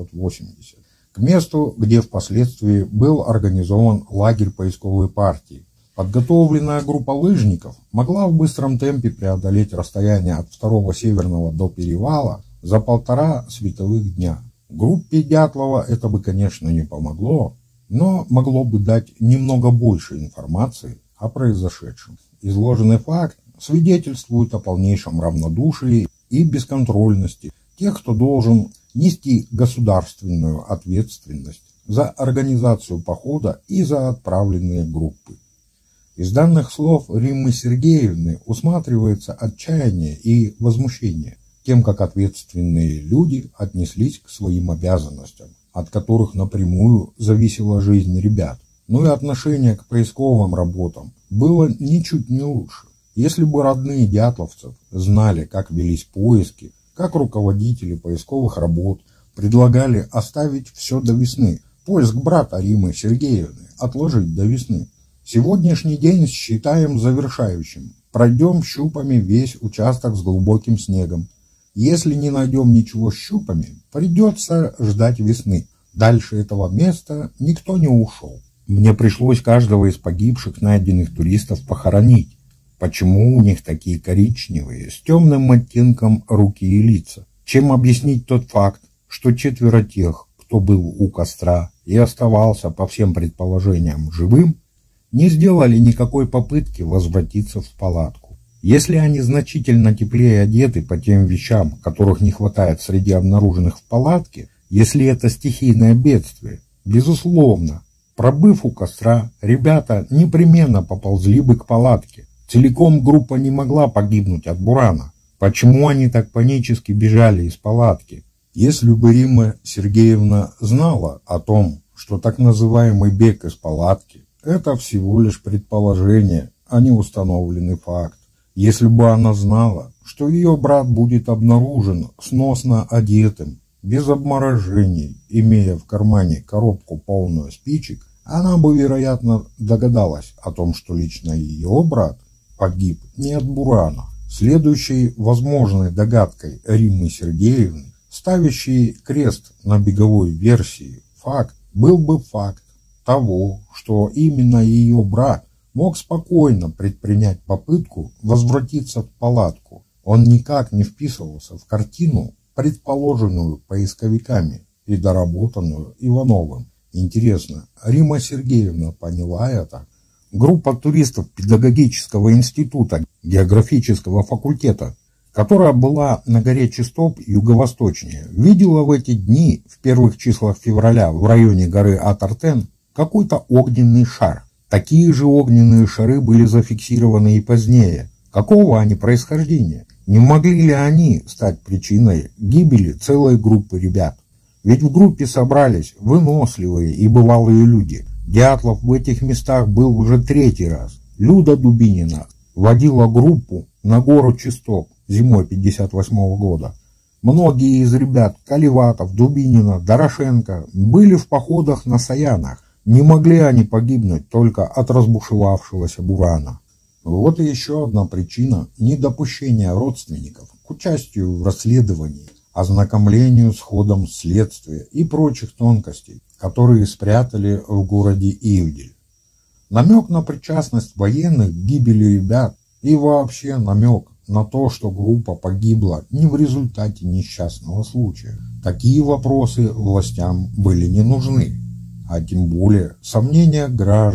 Speaker 1: 880. К месту, где впоследствии был организован лагерь поисковой партии. Подготовленная группа лыжников могла в быстром темпе преодолеть расстояние от Второго Северного до перевала за 1,5 световых дня. Группе Дятлова это бы, конечно, не помогло, но могло бы дать немного больше информации о произошедшем. Изложенный факт свидетельствует о полнейшем равнодушии и бесконтрольности тех, кто должен нести государственную ответственность за организацию похода и за отправленные группы. Из данных слов Риммы Сергеевны усматривается отчаяние и возмущение тем, как ответственные люди отнеслись к своим обязанностям, от которых напрямую зависела жизнь ребят. Но и отношение к поисковым работам было ничуть не лучше. Если бы родные дятловцев знали, как велись поиски, как руководители поисковых работ предлагали оставить все до весны, поиск брата Риммы Сергеевны отложить до весны. Сегодняшний день считаем завершающим. Пройдем щупами весь участок с глубоким снегом. Если не найдем ничего с щупами, придется ждать весны. Дальше этого места никто не ушел. Мне пришлось каждого из погибших найденных туристов похоронить. Почему у них такие коричневые, с темным оттенком руки и лица? Чем объяснить тот факт, что 4 тех, кто был у костра и оставался, по всем предположениям, живым, не сделали никакой попытки возвратиться в палатку? Если они значительно теплее одеты по тем вещам, которых не хватает среди обнаруженных в палатке, если это стихийное бедствие, безусловно, пробыв у костра, ребята непременно поползли бы к палатке. Целиком группа не могла погибнуть от бурана. Почему они так панически бежали из палатки? Если бы Римма Сергеевна знала о том, что так называемый бег из палатки – это всего лишь предположение, а не установленный факт. Если бы она знала, что ее брат будет обнаружен сносно одетым, без обморожений, имея в кармане коробку полную спичек, она бы, вероятно, догадалась о том, что лично ее брат погиб не от бурана. Следующей возможной догадкой Риммы Сергеевны, ставящей крест на беговой версии, был бы факт того, что именно ее брат мог спокойно предпринять попытку возвратиться в палатку. Он никак не вписывался в картину, предположенную поисковиками и доработанную Ивановым. Интересно, Римма Сергеевна поняла это? Группа туристов педагогического института географического факультета, которая была на горе Чистоп юго-восточнее, видела в эти дни, в первых числах февраля, в районе горы Атартен, какой-то огненный шар. Такие же огненные шары были зафиксированы и позднее. Какого они происхождения? Не могли ли они стать причиной гибели целой группы ребят? Ведь в группе собрались выносливые и бывалые люди. Дятлов в этих местах был уже 3-й раз. Люда Дубинина водила группу на гору Чистоп зимой 58-го года. Многие из ребят, Каливатов, Дубинина, Дорошенко, были в походах на Саянах. Не могли они погибнуть только от разбушевавшегося бурана. Вот и еще одна причина недопущения родственников к участию в расследовании, ознакомлению с ходом следствия и прочих тонкостей, которые спрятали в городе Ивдель. Намек на причастность военных к гибели ребят и вообще намек на то, что группа погибла не в результате несчастного случая. Такие вопросы властям были не нужны, а тем более сомнения граждан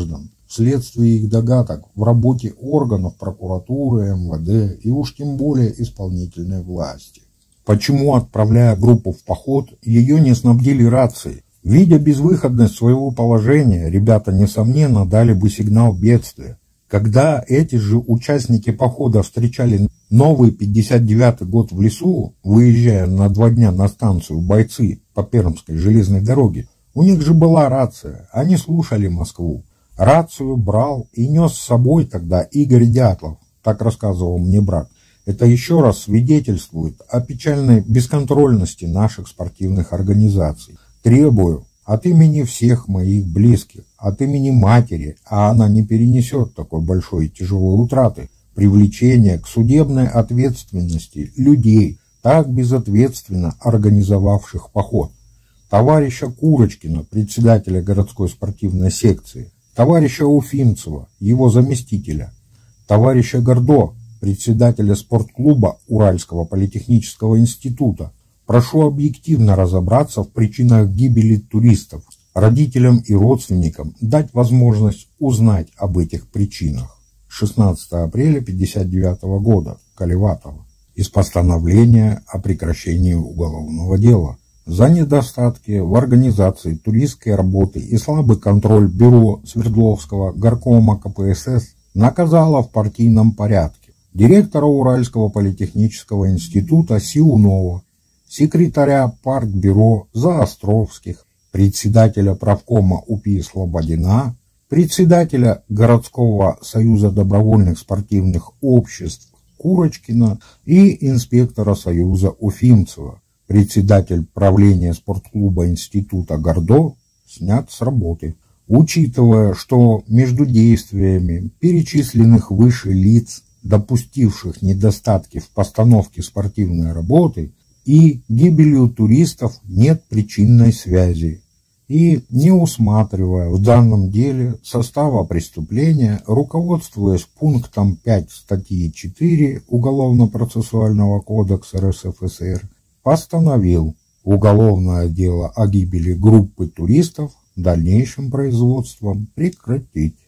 Speaker 1: вследствие их догадок в работе органов прокуратуры, МВД и уж тем более исполнительной власти. Почему, отправляя группу в поход, ее не снабдили рацией? Видя безвыходность своего положения, ребята, несомненно, дали бы сигнал бедствия. Когда эти же участники похода встречали новый 59-й год в лесу, выезжая на 2 дня на станцию бойцы по Пермской железной дороге, у них же была рация, они слушали Москву. Рацию брал и нес с собой тогда Игорь Дятлов, так рассказывал мне брат. Это еще раз свидетельствует о печальной бесконтрольности наших спортивных организаций. Требую от имени всех моих близких, от имени матери, а она не перенесет такой большой и тяжелой утраты, привлечения к судебной ответственности людей, так безответственно организовавших поход. Товарища Курочкина, председателя городской спортивной секции, товарища Уфимцева, его заместителя, товарища Гордо, председателя спортклуба Уральского политехнического института. Прошу объективно разобраться в причинах гибели туристов, родителям и родственникам дать возможность узнать об этих причинах. 16 апреля 1959 года. Колеватово. Из постановления о прекращении уголовного дела. За недостатки в организации туристской работы и слабый контроль бюро Свердловского горкома КПСС наказало в партийном порядке директора Уральского политехнического института Сиунова, секретаря партбюро Заостровских, председателя правкома УПИ Слободина, председателя городского союза добровольных спортивных обществ Курочкина и инспектора союза Уфимцева. Председатель правления спортклуба института Гордо снят с работы. Учитывая, что между действиями перечисленных выше лиц, допустивших недостатки в постановке спортивной работы, и гибелью туристов нет причинной связи, и не усматривая в данном деле состава преступления, руководствуясь пунктом 5 статьи 4 Уголовно-процессуального кодекса РСФСР, постановил уголовное дело о гибели группы туристов дальнейшим производством прекратить.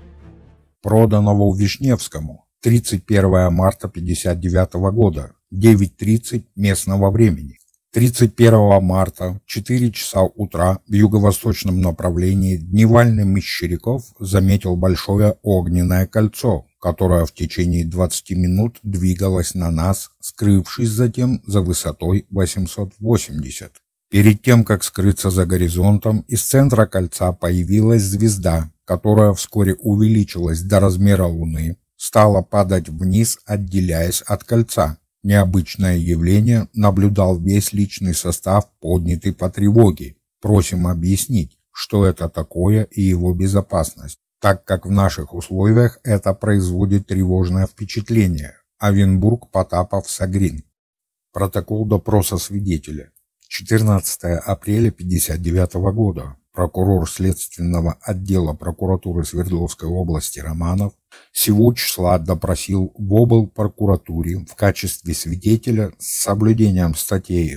Speaker 1: Проданного Вишневскому 31 марта 1959 года, 9:30 местного времени. 31 марта, 4 часа утра, в юго-восточном направлении Дневальный Мещеряков заметил большое огненное кольцо, которое в течение 20 минут двигалось на нас, скрывшись затем за высотой 880. Перед тем, как скрыться за горизонтом, из центра кольца появилась звезда, которая вскоре увеличилась до размера Луны, стала падать вниз, отделяясь от кольца. Необычное явление наблюдал весь личный состав, поднятый по тревоге. Просим объяснить, что это такое и его безопасность, так как в наших условиях это производит тревожное впечатление. Овенбург, Потапов, Сагрин. Протокол допроса свидетеля. 14 апреля 1959 года. Прокурор Следственного отдела прокуратуры Свердловской области Романов сего числа допросил в облпрокуратуре в качестве свидетеля с соблюдением статей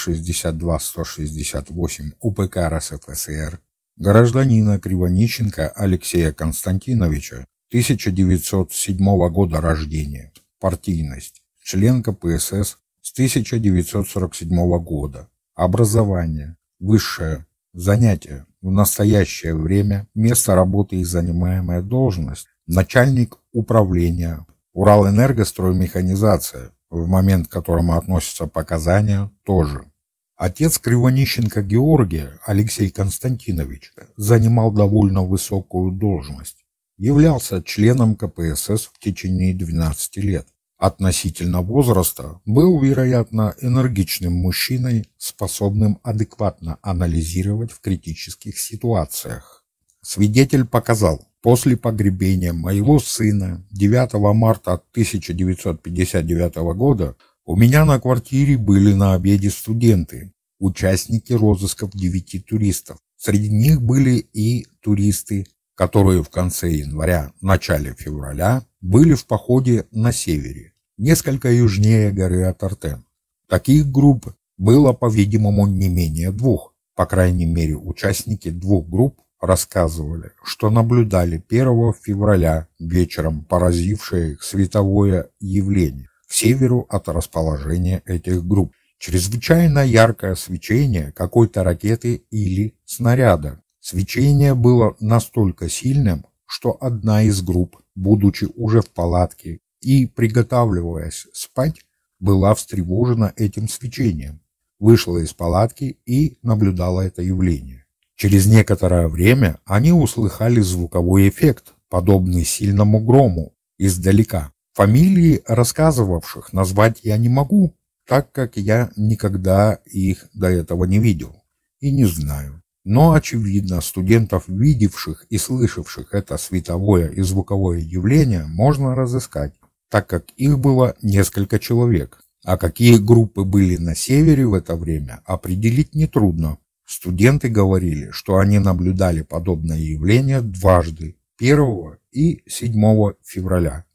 Speaker 1: 162-168 УПК РСФСР гражданина Кривонищенко Алексея Константиновича, 1907 года рождения, партийность, член КПСС с 1947 года, образование, высшее, занятие, в настоящее время место работы и занимаемая должность, начальник управления, Уралэнергостроймеханизация, в момент к которому относятся показания, тоже. Отец Кривонищенко Георгия, Алексей Константинович, занимал довольно высокую должность, являлся членом КПСС в течение 12 лет. Относительно возраста был, вероятно, энергичным мужчиной, способным адекватно анализировать в критических ситуациях. Свидетель показал: после погребения моего сына 9 марта 1959 года у меня на квартире были на обеде студенты, участники розысков 9 туристов. Среди них были и туристы, которые в конце января, начале февраля были в походе на севере, несколько южнее горы Атартен. Таких групп было, по-видимому, не менее 2, по крайней мере, участники 2 групп рассказывали, что наблюдали 1 февраля вечером поразившее их световое явление к северу от расположения этих групп. Чрезвычайно яркое свечение какой-то ракеты или снаряда. Свечение было настолько сильным, что одна из групп, будучи уже в палатке и приготавливаясь спать, была встревожена этим свечением, вышла из палатки и наблюдала это явление. Через некоторое время они услыхали звуковой эффект, подобный сильному грому, издалека. Фамилии рассказывавших назвать я не могу, так как я никогда их до этого не видел и не знаю. Но, очевидно, студентов, видевших и слышавших это световое и звуковое явление, можно разыскать, так как их было несколько человек. А какие группы были на севере в это время, определить нетрудно. Студенты говорили, что они наблюдали подобное явление дважды, 1 и 7 февраля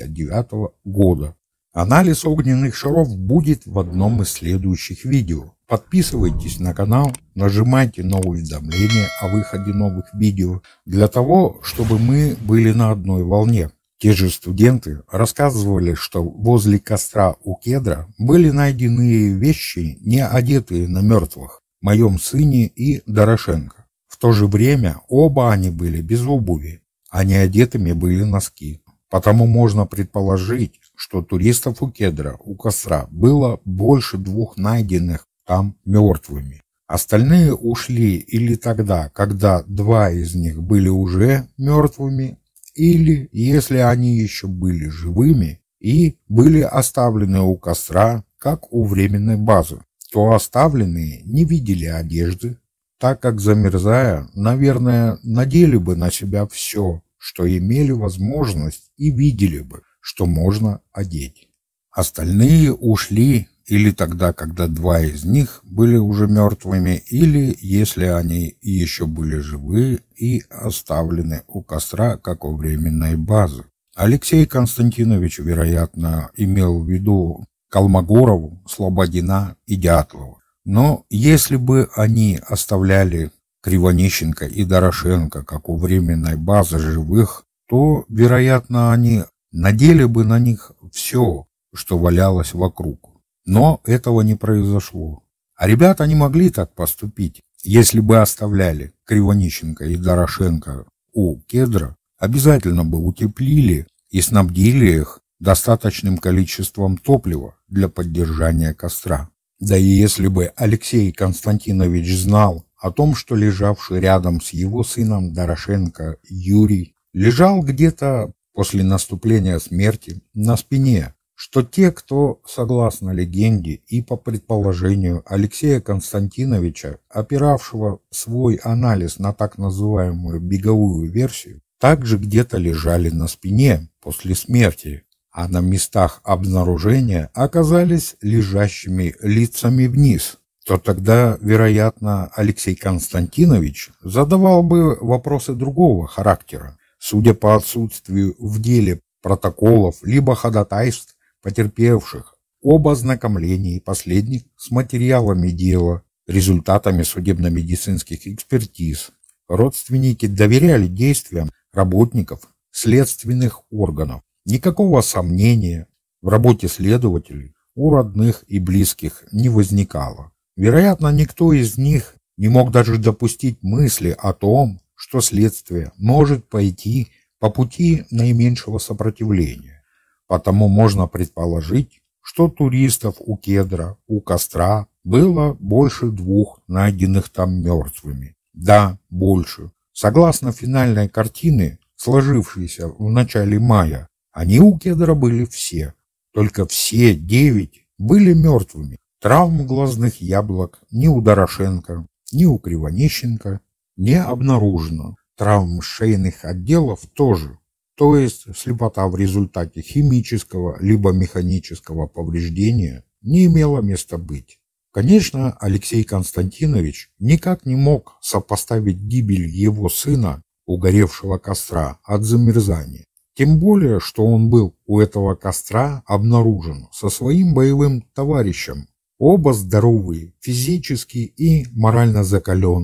Speaker 1: 1959 года. Анализ огненных шаров будет в одном из следующих видео. Подписывайтесь на канал, нажимайте на уведомления о выходе новых видео, для того, чтобы мы были на одной волне. Те же студенты рассказывали, что возле костра у кедра были найдены вещи, не одетые на мертвых, моем сыне и Дорошенко. В то же время оба они были без обуви, а не одетыми были носки. Потому можно предположить, что туристов у кедра, у костра, было больше 2 найденных там мертвыми. Остальные ушли или тогда, когда 2 из них были уже мертвыми, или если они еще были живыми и были оставлены у костра, как у временной базы, то оставленные не видели одежды, так как, замерзая, наверное, надели бы на себя все, что имели возможность, и видели бы, что можно одеть. Остальные ушли или тогда, когда 2 из них были уже мертвыми, или если они еще были живы и оставлены у костра, как у временной базы. Алексей Константинович, вероятно, имел в виду Колмогорову, Слободина и Дятлова. Но если бы они оставляли Кривонищенко и Дорошенко, как у временной базы живых, то, вероятно, они надели бы на них все, что валялось вокруг. Но этого не произошло. А ребята не могли так поступить. Если бы оставляли Кривонищенко и Дорошенко у кедра, обязательно бы утеплили и снабдили их достаточным количеством топлива для поддержания костра. Да и если бы Алексей Константинович знал о том, что лежавший рядом с его сыном Дорошенко Юрий лежал где-то после наступления смерти на спине, что те, кто, согласно легенде и по предположению Алексея Константиновича, опиравшего свой анализ на так называемую беговую версию, также где-то лежали на спине после смерти, а на местах обнаружения оказались лежащими лицами вниз, то тогда, вероятно, Алексей Константинович задавал бы вопросы другого характера. Судя по отсутствию в деле протоколов либо ходатайств потерпевших об ознакомлении последних с материалами дела, результатами судебно-медицинских экспертиз, родственники доверяли действиям работников следственных органов. Никакого сомнения в работе следователей у родных и близких не возникало. Вероятно, никто из них не мог даже допустить мысли о том, что следствие может пойти по пути наименьшего сопротивления. Потому можно предположить, что туристов у кедра, у костра было больше 2 найденных там мертвыми. Да, больше. Согласно финальной картине, сложившейся в начале мая, они у кедра были все. Только все 9 были мертвыми. Травм глазных яблок ни у Дорошенко, ни у Кривонищенко не обнаружено. Травм шейных отделов тоже. То есть слепота в результате химического либо механического повреждения не имела места быть. Конечно, Алексей Константинович никак не мог сопоставить гибель его сына у горевшего костра от замерзания. Тем более, что он был у этого костра обнаружен со своим боевым товарищем. Оба здоровые, физически и морально закаленные.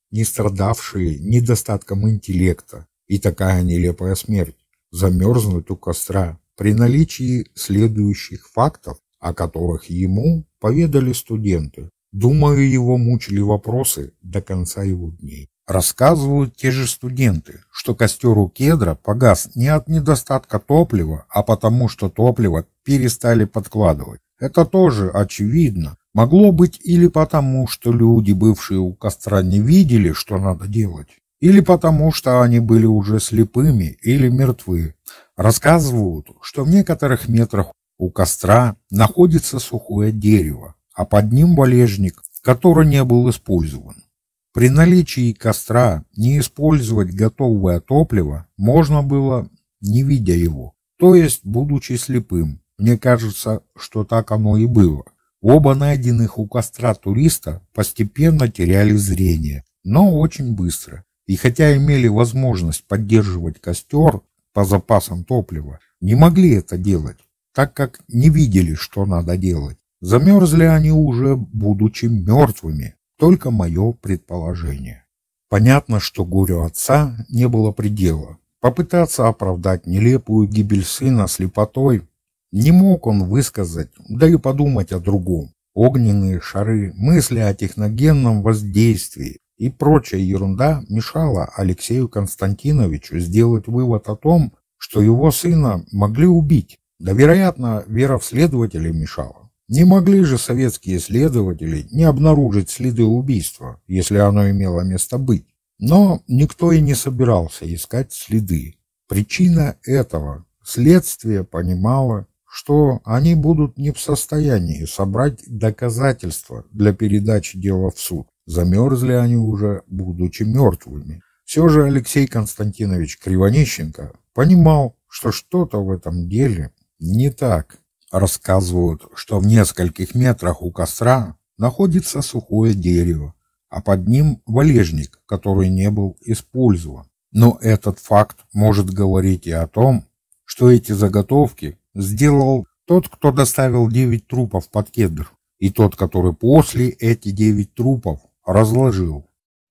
Speaker 1: не страдавшие недостатком интеллекта, и такая нелепая смерть – замерзнуть у костра при наличии следующих фактов, о которых ему поведали студенты. Думаю, его мучили вопросы до конца его дней. Рассказывают те же студенты, что костер у кедра погас не от недостатка топлива, а потому что топливо перестали подкладывать. Это тоже очевидно. Могло быть или потому, что люди, бывшие у костра, не видели, что надо делать, или потому, что они были уже слепыми или мертвы. Рассказывают, что в некоторых метрах у костра находится сухое дерево, а под ним валежник, который не был использован. При наличии костра не использовать готовое топливо можно было, не видя его, то есть будучи слепым. Мне кажется, что так оно и было. Оба найденных у костра туриста постепенно теряли зрение, но очень быстро. И хотя имели возможность поддерживать костер по запасам топлива, не могли это делать, так как не видели, что надо делать. Замерзли они уже, будучи мертвыми. Только мое предположение. Понятно, что горю отца не было предела. Попытаться оправдать нелепую гибель сына слепотой не мог он высказать, да и подумать о другом. Огненные шары, мысли о техногенном воздействии и прочая ерунда мешала Алексею Константиновичу сделать вывод о том, что его сына могли убить. Да, вероятно, вера в следователей мешала. Не могли же советские следователи не обнаружить следы убийства, если оно имело место быть. Но никто и не собирался искать следы. Причина этого – следствие понимало, что они будут не в состоянии собрать доказательства для передачи дела в суд. Замерзли они уже, будучи мертвыми. Все же Алексей Константинович Кривонищенко понимал, что что-то в этом деле не так. Рассказывают, что в нескольких метрах у костра находится сухое дерево, а под ним валежник, который не был использован. Но этот факт может говорить и о том, что эти заготовки сделал тот, кто доставил 9 трупов под кедр, и тот, который после эти 9 трупов разложил.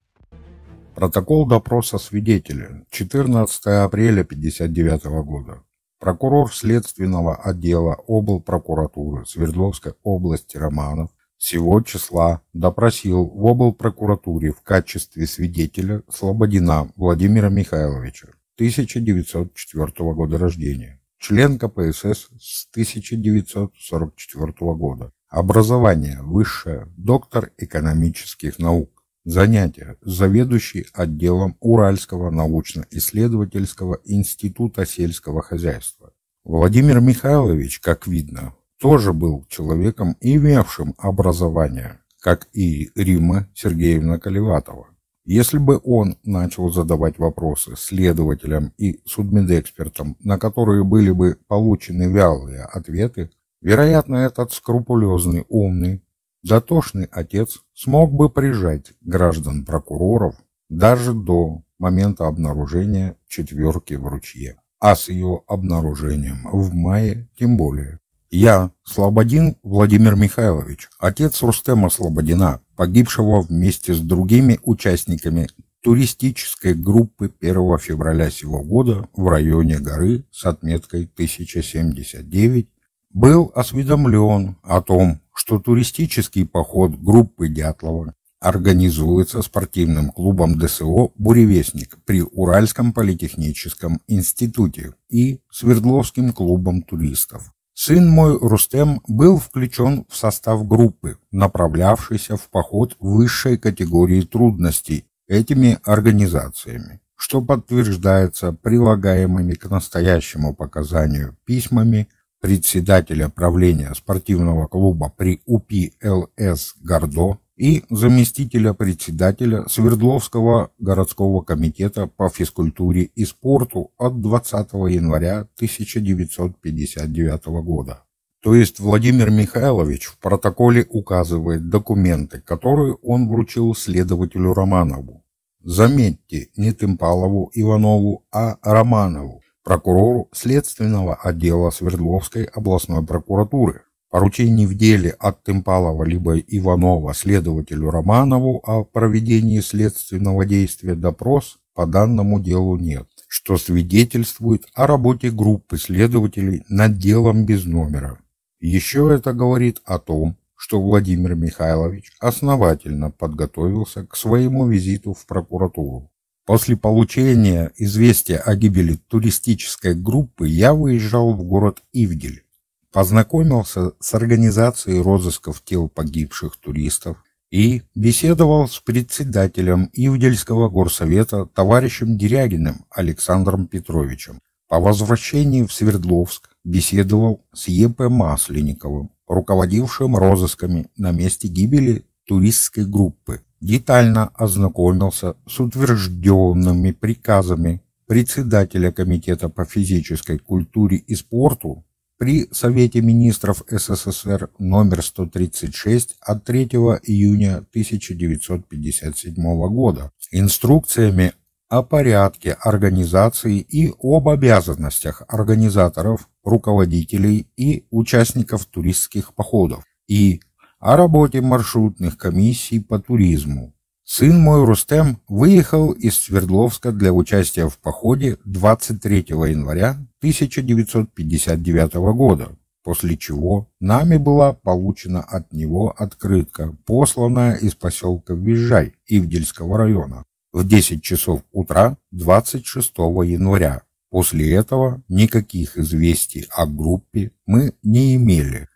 Speaker 1: Протокол допроса свидетеля. 14 апреля 1959 года. Прокурор следственного отдела облпрокуратуры Свердловской области Романов сего числа допросил в облпрокуратуре в качестве свидетеля Слободина Владимира Михайловича, 1904 года рождения, член КПСС с 1944 года, образование высшее, доктор экономических наук. Занятия: заведующий отделом Уральского научно-исследовательского института сельского хозяйства. Владимир Михайлович, как видно, тоже был человеком, имевшим образование, как и Римма Сергеевна Колеватова. Если бы он начал задавать вопросы следователям и судмедэкспертам, на которые были бы получены вялые ответы, вероятно, этот скрупулезный, умный, дотошный отец смог бы прижать граждан-прокуроров даже до момента обнаружения четверки в ручье, а с ее обнаружением в мае тем более. Я, Слободин Владимир Михайлович, отец Рустема Слободина, погибшего вместе с другими участниками туристической группы 1 февраля сего года в районе горы с отметкой 1079, был осведомлен о том, что туристический поход группы Дятлова организуется спортивным клубом ДСО «Буревестник» при Уральском политехническом институте и Свердловским клубом туристов. Сын мой Рустем был включен в состав группы, направлявшейся в поход высшей категории трудностей этими организациями, что подтверждается прилагаемыми к настоящему показанию письмами председателя правления спортивного клуба при УПИ ЛС Гордо и заместителя председателя Свердловского городского комитета по физкультуре и спорту от 20 января 1959 года. То есть Владимир Михайлович в протоколе указывает документы, которые он вручил следователю Романову. Заметьте, не Тымпалову Иванову, а Романову, прокурору следственного отдела Свердловской областной прокуратуры. Поручений в деле от Тымпалова либо Иванова следователю Романову о проведении следственного действия допрос по данному делу нет, что свидетельствует о работе группы следователей над делом без номера. Еще это говорит о том, что Владимир Михайлович основательно подготовился к своему визиту в прокуратуру. После получения известия о гибели туристической группы я выезжал в город Ивдель. Познакомился с организацией розысков тел погибших туристов и беседовал с председателем Ивдельского горсовета товарищем Дерягиным Александром Петровичем. По возвращении в Свердловск беседовал с Е.П. Масленниковым, руководившим розысками на месте гибели туристской группы. Детально ознакомился с утвержденными приказами председателя Комитета по физической культуре и спорту при Совете министров СССР номер 136 от 3 июня 1957 года, инструкциями о порядке организации и об обязанностях организаторов, руководителей и участников туристских походов, и о работе маршрутных комиссий по туризму. Сын мой Рустем выехал из Свердловска для участия в походе 23 января 1959 года, после чего нами была получена от него открытка, посланная из поселка Визжай Ивдельского района в 10 часов утра 26 января. После этого никаких известий о группе мы не имели.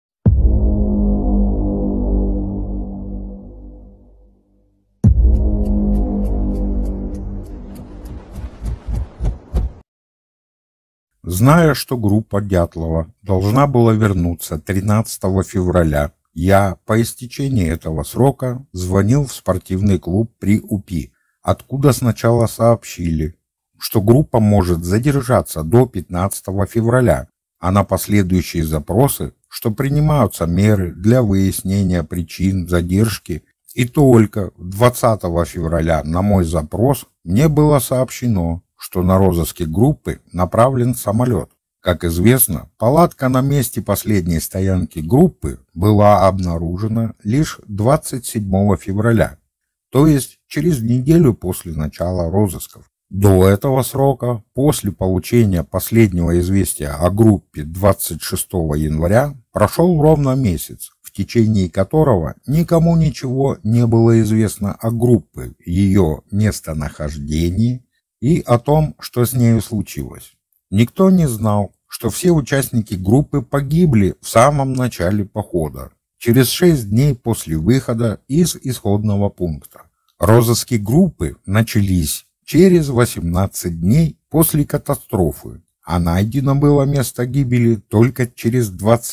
Speaker 1: Зная, что группа Дятлова должна была вернуться 13 февраля, я по истечении этого срока звонил в спортивный клуб при УПИ, откуда сначала сообщили, что группа может задержаться до 15 февраля, а на последующие запросы, что принимаются меры для выяснения причин задержки, и только 20 февраля на мой запрос мне было сообщено, что на розыске группы направлен самолет. Как известно, палатка на месте последней стоянки группы была обнаружена лишь 27 февраля, то есть через неделю после начала розысков. До этого срока, после получения последнего известия о группе 26 января, прошел ровно месяц, в течение которого никому ничего не было известно о группе, ее местонахождении и о том, что с нею случилось. Никто не знал, что все участники группы погибли в самом начале похода, через 6 дней после выхода из исходного пункта. Розыски группы начались через 18 дней после катастрофы, а найдено было место гибели только через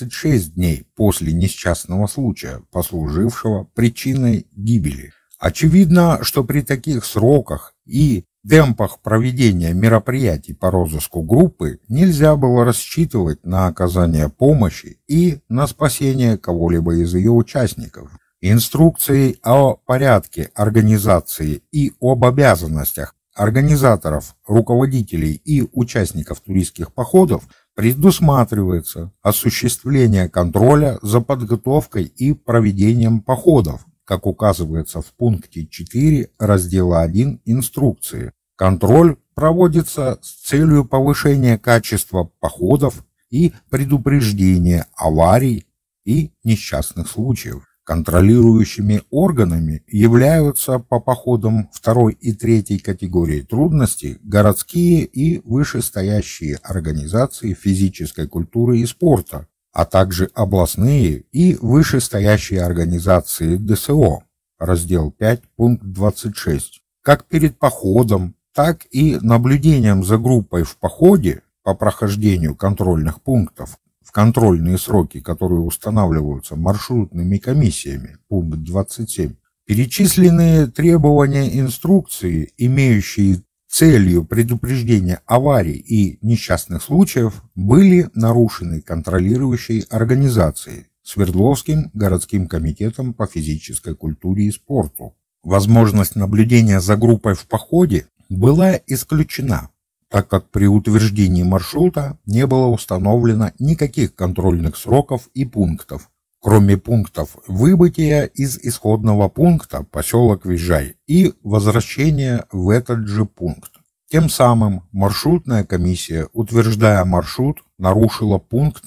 Speaker 1: 26 дней после несчастного случая, послужившего причиной гибели. Очевидно, что при таких сроках и темпах проведения мероприятий по розыску группы нельзя было рассчитывать на оказание помощи и на спасение кого-либо из ее участников. Инструкцией о порядке организации и об обязанностях организаторов, руководителей и участников туристских походов предусматривается осуществление контроля за подготовкой и проведением походов, как указывается в пункте 4 раздела 1 инструкции. Контроль проводится с целью повышения качества походов и предупреждения аварий и несчастных случаев. Контролирующими органами являются по походам 2 и 3 категории трудностей городские и вышестоящие организации физической культуры и спорта, а также областные и вышестоящие организации ДСО, раздел 5, пункт 26. Как перед походом, так и наблюдением за группой в походе по прохождению контрольных пунктов в контрольные сроки, которые устанавливаются маршрутными комиссиями, пункт 27. Перечисленные требования инструкции, имеющие целью предупреждения аварий и несчастных случаев, были нарушены контролирующей организацией Свердловским городским комитетом по физической культуре и спорту. Возможность наблюдения за группой в походе была исключена, так как при утверждении маршрута не было установлено никаких контрольных сроков и пунктов, кроме пунктов выбытия из исходного пункта поселок Визжай и возвращения в этот же пункт. Тем самым маршрутная комиссия, утверждая маршрут, нарушила пункт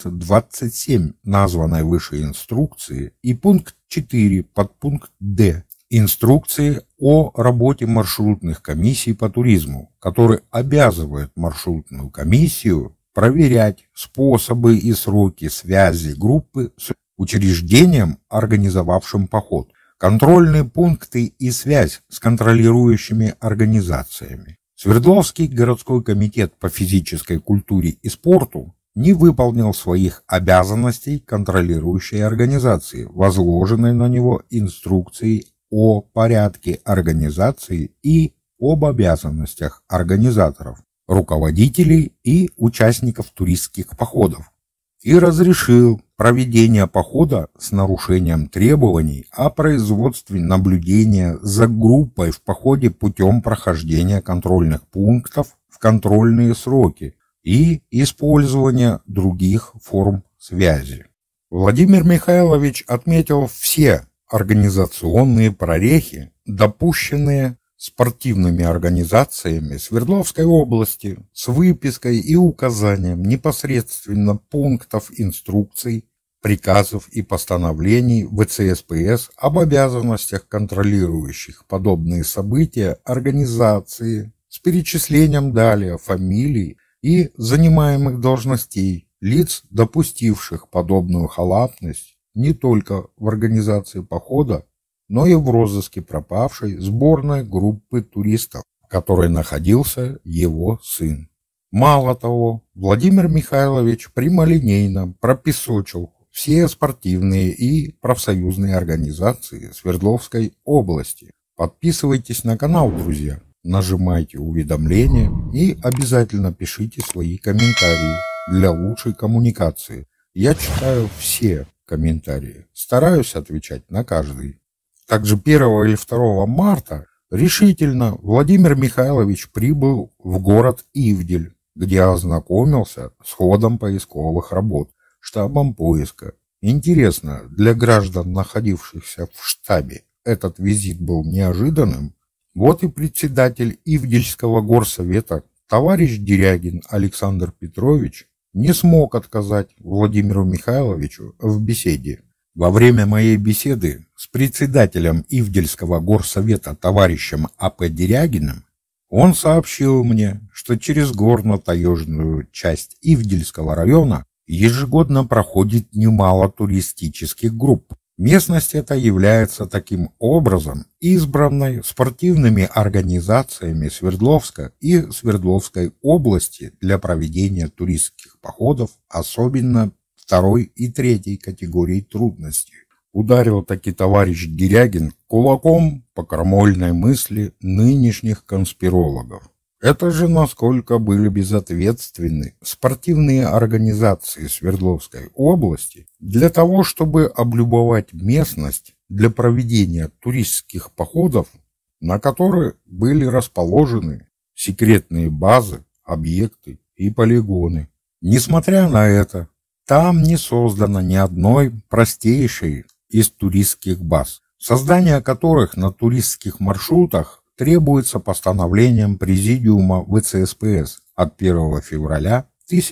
Speaker 1: 27 названной выше инструкции и пункт 4 подпункт Д инструкции о работе маршрутных комиссий по туризму, который обязывает маршрутную комиссию проверять способы и сроки связи группы с учреждением, организовавшим поход, контрольные пункты и связь с контролирующими организациями. Свердловский городской комитет по физической культуре и спорту не выполнил своих обязанностей контролирующей организации, возложенной на него инструкцией о порядке организации и об обязанностях организаторов, руководителей и участников туристских походов, и разрешил проведение похода с нарушением требований о производстве наблюдения за группой в походе путем прохождения контрольных пунктов в контрольные сроки и использования других форм связи. Владимир Михайлович отметил все организационные прорехи, допущенные спортивными организациями Свердловской области с выпиской и указанием непосредственно пунктов инструкций, приказов и постановлений ВЦСПС об обязанностях контролирующих подобные события организации с перечислением далее фамилий и занимаемых должностей лиц, допустивших подобную халатность не только в организации похода, но и в розыске пропавшей сборной группы туристов, в которой находился его сын. Мало того, Владимир Михайлович прямолинейно пропесочил все спортивные и профсоюзные организации Свердловской области. Подписывайтесь на канал, друзья, нажимайте уведомления и обязательно пишите свои комментарии для лучшей коммуникации. Я читаю все комментарии, стараюсь отвечать на каждый. Также 1 или 2 марта решительно Владимир Михайлович прибыл в город Ивдель, где ознакомился с ходом поисковых работ, штабом поиска. Интересно, для граждан, находившихся в штабе, этот визит был неожиданным. Вот и председатель Ивдельского горсовета товарищ Дерягин Александр Петрович не смог отказать Владимиру Михайловичу в беседе. Во время моей беседы с председателем Ивдельского горсовета товарищем А.П. Дерягиным он сообщил мне, что через горно-таежную часть Ивдельского района ежегодно проходит немало туристических групп. Местность эта является таким образом избранной спортивными организациями Свердловска и Свердловской области для проведения туристских походов, особенно 2 и 3 категории трудностей. Ударил таки товарищ Дерягин кулаком по крамольной мысли нынешних конспирологов. Это же насколько были безответственны спортивные организации Свердловской области для того, чтобы облюбовать местность для проведения туристских походов, на которые были расположены секретные базы, объекты и полигоны. Несмотря на это, там не создано ни одной простейшей из туристских баз, создание которых на туристских маршрутах требуется постановлением Президиума ВЦСПС от 1 февраля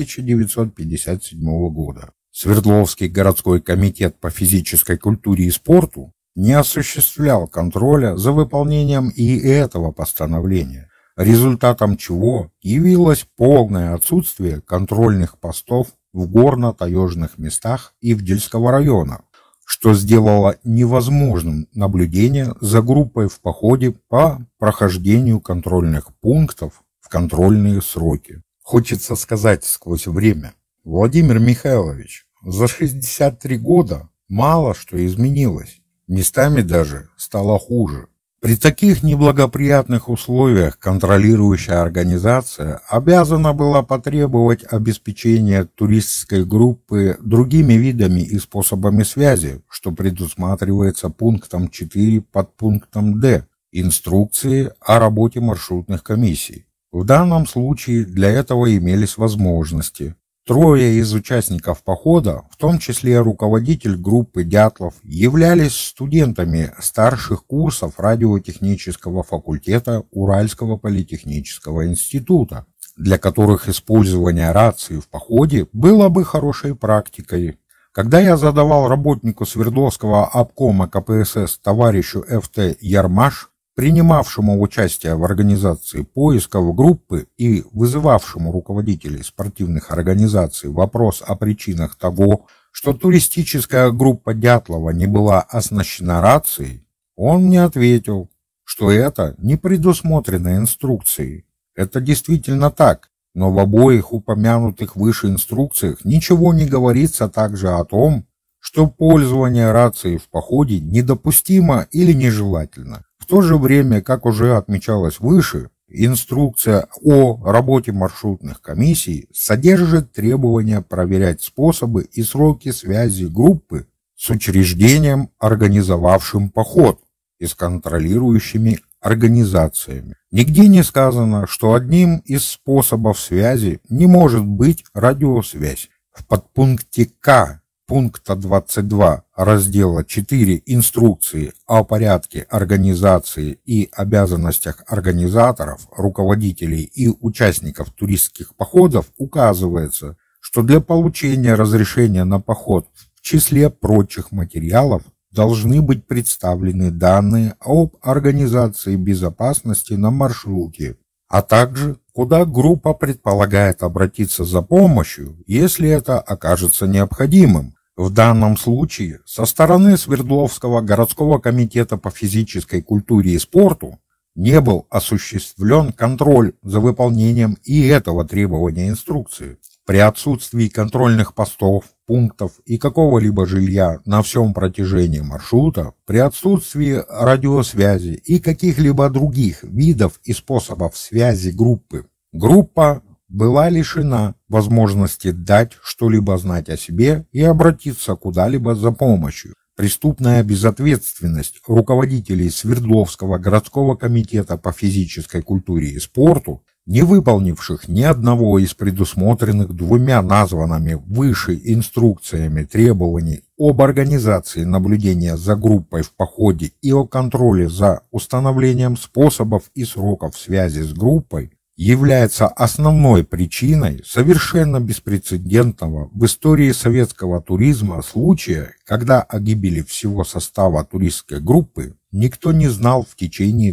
Speaker 1: 1957 года. Свердловский городской комитет по физической культуре и спорту не осуществлял контроля за выполнением и этого постановления, результатом чего явилось полное отсутствие контрольных постов в горно-таежных местах Ивдельского района, что сделало невозможным наблюдение за группой в походе по прохождению контрольных пунктов в контрольные сроки. Хочется сказать сквозь время: Владимир Михайлович, за 63 года мало что изменилось, местами даже стало хуже. При таких неблагоприятных условиях контролирующая организация обязана была потребовать обеспечения туристской группы другими видами и способами связи, что предусматривается пунктом 4 подпунктом Д инструкции о работе маршрутных комиссий. В данном случае для этого имелись возможности. Трое из участников похода, в том числе руководитель группы Дятлов, являлись студентами старших курсов радиотехнического факультета Уральского политехнического института, для которых использование рации в походе было бы хорошей практикой. Когда я задавал работнику Свердловского обкома КПСС товарищу Ф.Т. Ярмаш, принимавшему участие в организации поисков группы и вызывавшему руководителей спортивных организаций вопрос о причинах того, что туристическая группа Дятлова не была оснащена рацией, он мне ответил, что это не предусмотрено инструкцией. Это действительно так, но в обоих упомянутых выше инструкциях ничего не говорится также о том, что пользование рацией в походе недопустимо или нежелательно. В то же время, как уже отмечалось выше, инструкция о работе маршрутных комиссий содержит требования проверять способы и сроки связи группы с учреждением, организовавшим поход, и с контролирующими организациями. Нигде не сказано, что одним из способов связи не может быть радиосвязь. В подпункте К пункта 22 раздела 4 инструкции о порядке организации и обязанностях организаторов, руководителей и участников туристских походов указывается, что для получения разрешения на поход в числе прочих материалов должны быть представлены данные об организации безопасности на маршруте, а также куда группа предполагает обратиться за помощью, если это окажется необходимым. В данном случае со стороны Свердловского городского комитета по физической культуре и спорту не был осуществлен контроль за выполнением и этого требования инструкции. При отсутствии контрольных постов, пунктов и какого-либо жилья на всем протяжении маршрута, при отсутствии радиосвязи и каких-либо других видов и способов связи группа была лишена возможности дать что-либо знать о себе и обратиться куда-либо за помощью. Преступная безответственность руководителей Свердловского городского комитета по физической культуре и спорту, не выполнивших ни одного из предусмотренных двумя названными выше инструкциями требований об организации наблюдения за группой в походе и о контроле за установлением способов и сроков связи с группой, является основной причиной совершенно беспрецедентного в истории советского туризма случая, когда о гибели всего состава туристской группы никто не знал в течение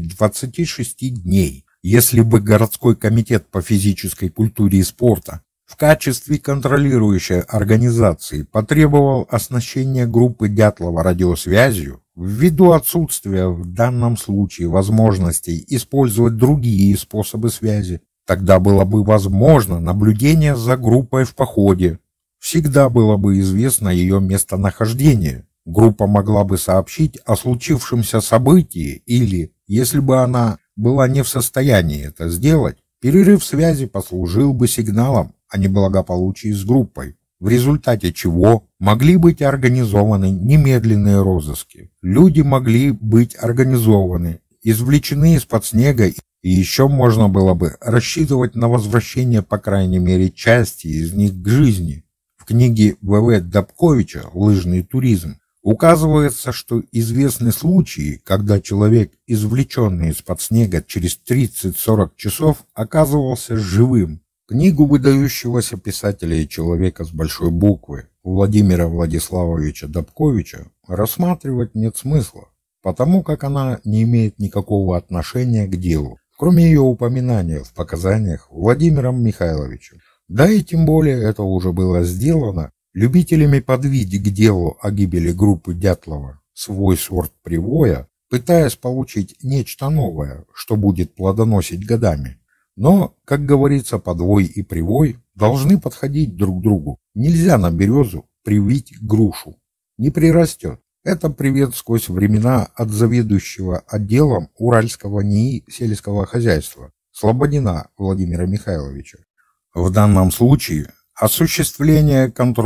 Speaker 1: 26 дней. Если бы городской комитет по физической культуре и спорту в качестве контролирующей организации потребовал оснащения группы Дятлова радиосвязью, ввиду отсутствия в данном случае возможностей использовать другие способы связи, тогда было бы возможно наблюдение за группой в походе. Всегда было бы известно ее местонахождение. Группа могла бы сообщить о случившемся событии или, если бы она была не в состоянии это сделать, перерыв связи послужил бы сигналом о неблагополучии с группой, в результате чего могли быть организованы немедленные розыски. Люди могли быть организованы, извлечены из-под снега, и еще можно было бы рассчитывать на возвращение по крайней мере части из них к жизни. В книге В.В. Добковича «Лыжный туризм» указывается, что известны случаи, когда человек, извлеченный из-под снега через 30-40 часов, оказывался живым. Книгу выдающегося писателя и человека с большой буквы Владимира Владиславовича Добковича рассматривать нет смысла, потому как она не имеет никакого отношения к делу, кроме ее упоминания в показаниях Владимиром Михайловичем. Да и тем более это уже было сделано любителями подвидеть к делу о гибели группы Дятлова свой сорт привоя, пытаясь получить нечто новое, что будет плодоносить годами. Но, как говорится, подвой и привой должны подходить друг к другу. Нельзя на березу привить грушу. Не прирастет. Это привет сквозь времена от заведующего отделом Уральского НИИ сельского хозяйства Слободина Владимира Михайловича. В данном случае осуществление контроля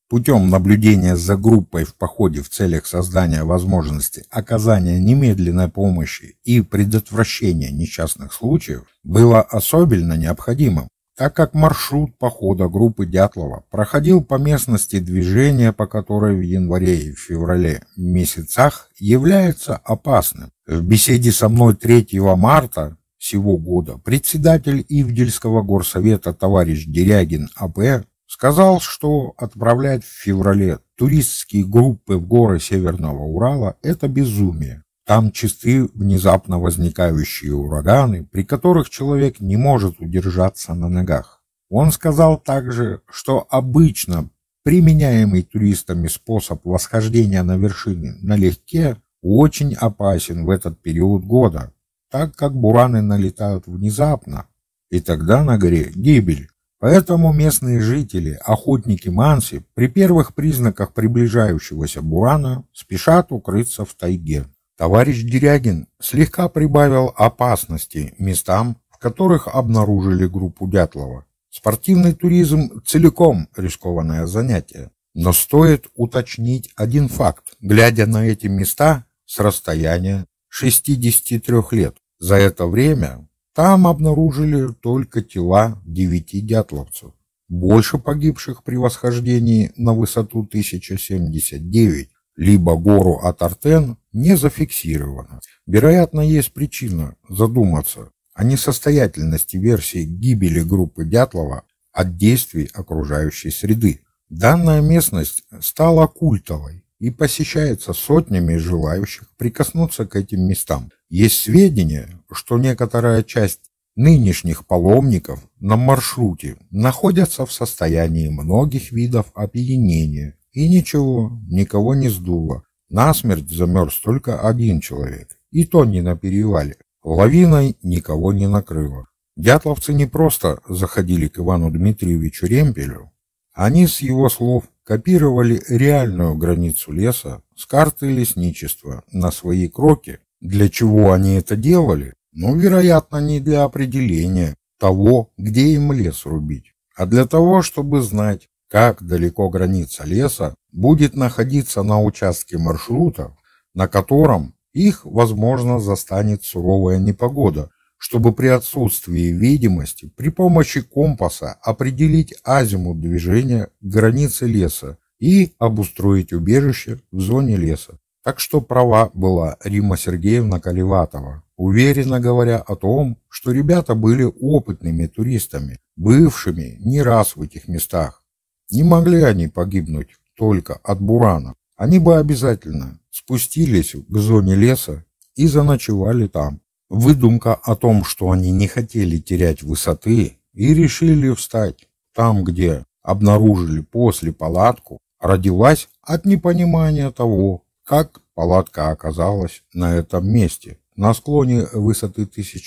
Speaker 1: путем наблюдения за группой в походе в целях создания возможности оказания немедленной помощи и предотвращения несчастных случаев было особенно необходимым, так как маршрут похода группы Дятлова проходил по местности, движение по которой в январе и в феврале месяцах является опасным. В беседе со мной 3 марта сего года председатель Ивдельского горсовета товарищ Дерягин А.П. сказал, что отправлять в феврале туристские группы в горы Северного Урала – это безумие. Там часты внезапно возникающие ураганы, при которых человек не может удержаться на ногах. Он сказал также, что обычно применяемый туристами способ восхождения на вершины налегке очень опасен в этот период года, так как бураны налетают внезапно, и тогда на горе гибель. Поэтому местные жители, охотники Манси, при первых признаках приближающегося бурана спешат укрыться в тайге. Товарищ Дерягин слегка прибавил опасности местам, в которых обнаружили группу Дятлова. Спортивный туризм целиком рискованное занятие. Но стоит уточнить один факт, глядя на эти места с расстояния 63 лет. За это время там обнаружили только тела 9 дятловцев. Больше погибших при восхождении на высоту 1079, либо гору Атартен, не зафиксировано. Вероятно, есть причина задуматься о несостоятельности версии гибели группы Дятлова от действий окружающей среды. Данная местность стала культовой и посещается сотнями желающих прикоснуться к этим местам. Есть сведения, что некоторая часть нынешних паломников на маршруте находятся в состоянии многих видов опьянения, и никого не сдуло. Насмерть замерз только один человек, и то не на перевале. Лавиной никого не накрыло. Дятловцы не просто заходили к Ивану Дмитриевичу Ремпелю, они, с его слов, копировали реальную границу леса с карты лесничества на свои кроки. Для чего они это делали? Вероятно, не для определения того, где им лес рубить, а для того, чтобы знать, как далеко граница леса будет находиться на участке маршрута, на котором их, возможно, застанет суровая непогода, чтобы при отсутствии видимости при помощи компаса определить азимут движения к границе леса и обустроить убежище в зоне леса. Так что права была Римма Сергеевна Колеватова, уверенно говоря о том, что ребята были опытными туристами, бывшими не раз в этих местах. Не могли они погибнуть только от бурана. Они бы обязательно спустились к зоне леса и заночевали там. Выдумка о том, что они не хотели терять высоты и решили встать там, где обнаружили после палатку, родилась от непонимания того, как палатка оказалась на этом месте, на склоне высоты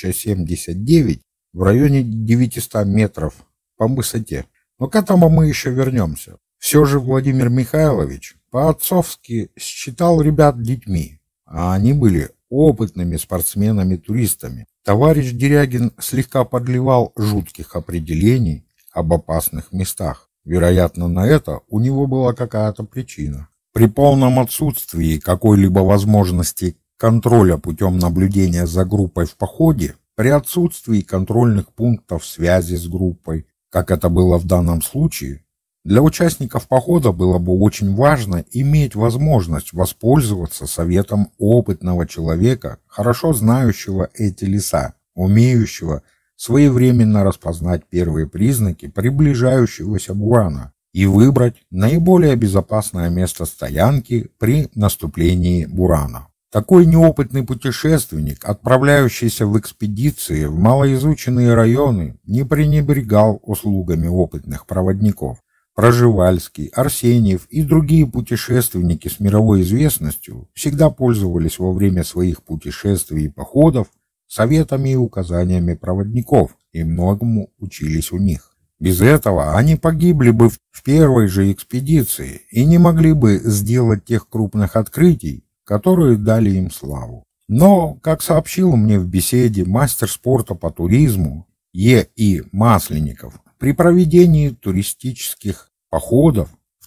Speaker 1: 1079 в районе 900 метров по высоте. Но к этому мы еще вернемся. Все же Владимир Михайлович по-отцовски считал ребят детьми, а они были опытными спортсменами-туристами. Товарищ Дерягин слегка подливал жутких определений об опасных местах. Вероятно, на это у него была какая-то причина. При полном отсутствии какой-либо возможности контроля путем наблюдения за группой в походе, при отсутствии контрольных пунктов связи с группой, как это было в данном случае, для участников похода было бы очень важно иметь возможность воспользоваться советом опытного человека, хорошо знающего эти леса, умеющего своевременно распознать первые признаки приближающегося бурана и выбрать наиболее безопасное место стоянки при наступлении бурана. Такой неопытный путешественник, отправляющийся в экспедиции в малоизученные районы, не пренебрегал услугами опытных проводников. Проживальский, Арсеньев и другие путешественники с мировой известностью всегда пользовались во время своих путешествий и походов советами и указаниями проводников и многому учились у них. Без этого они погибли бы в первой же экспедиции и не могли бы сделать тех крупных открытий, которые дали им славу. Но, как сообщил мне в беседе мастер спорта по туризму Е.И. Масленников, при проведении туристических походов, в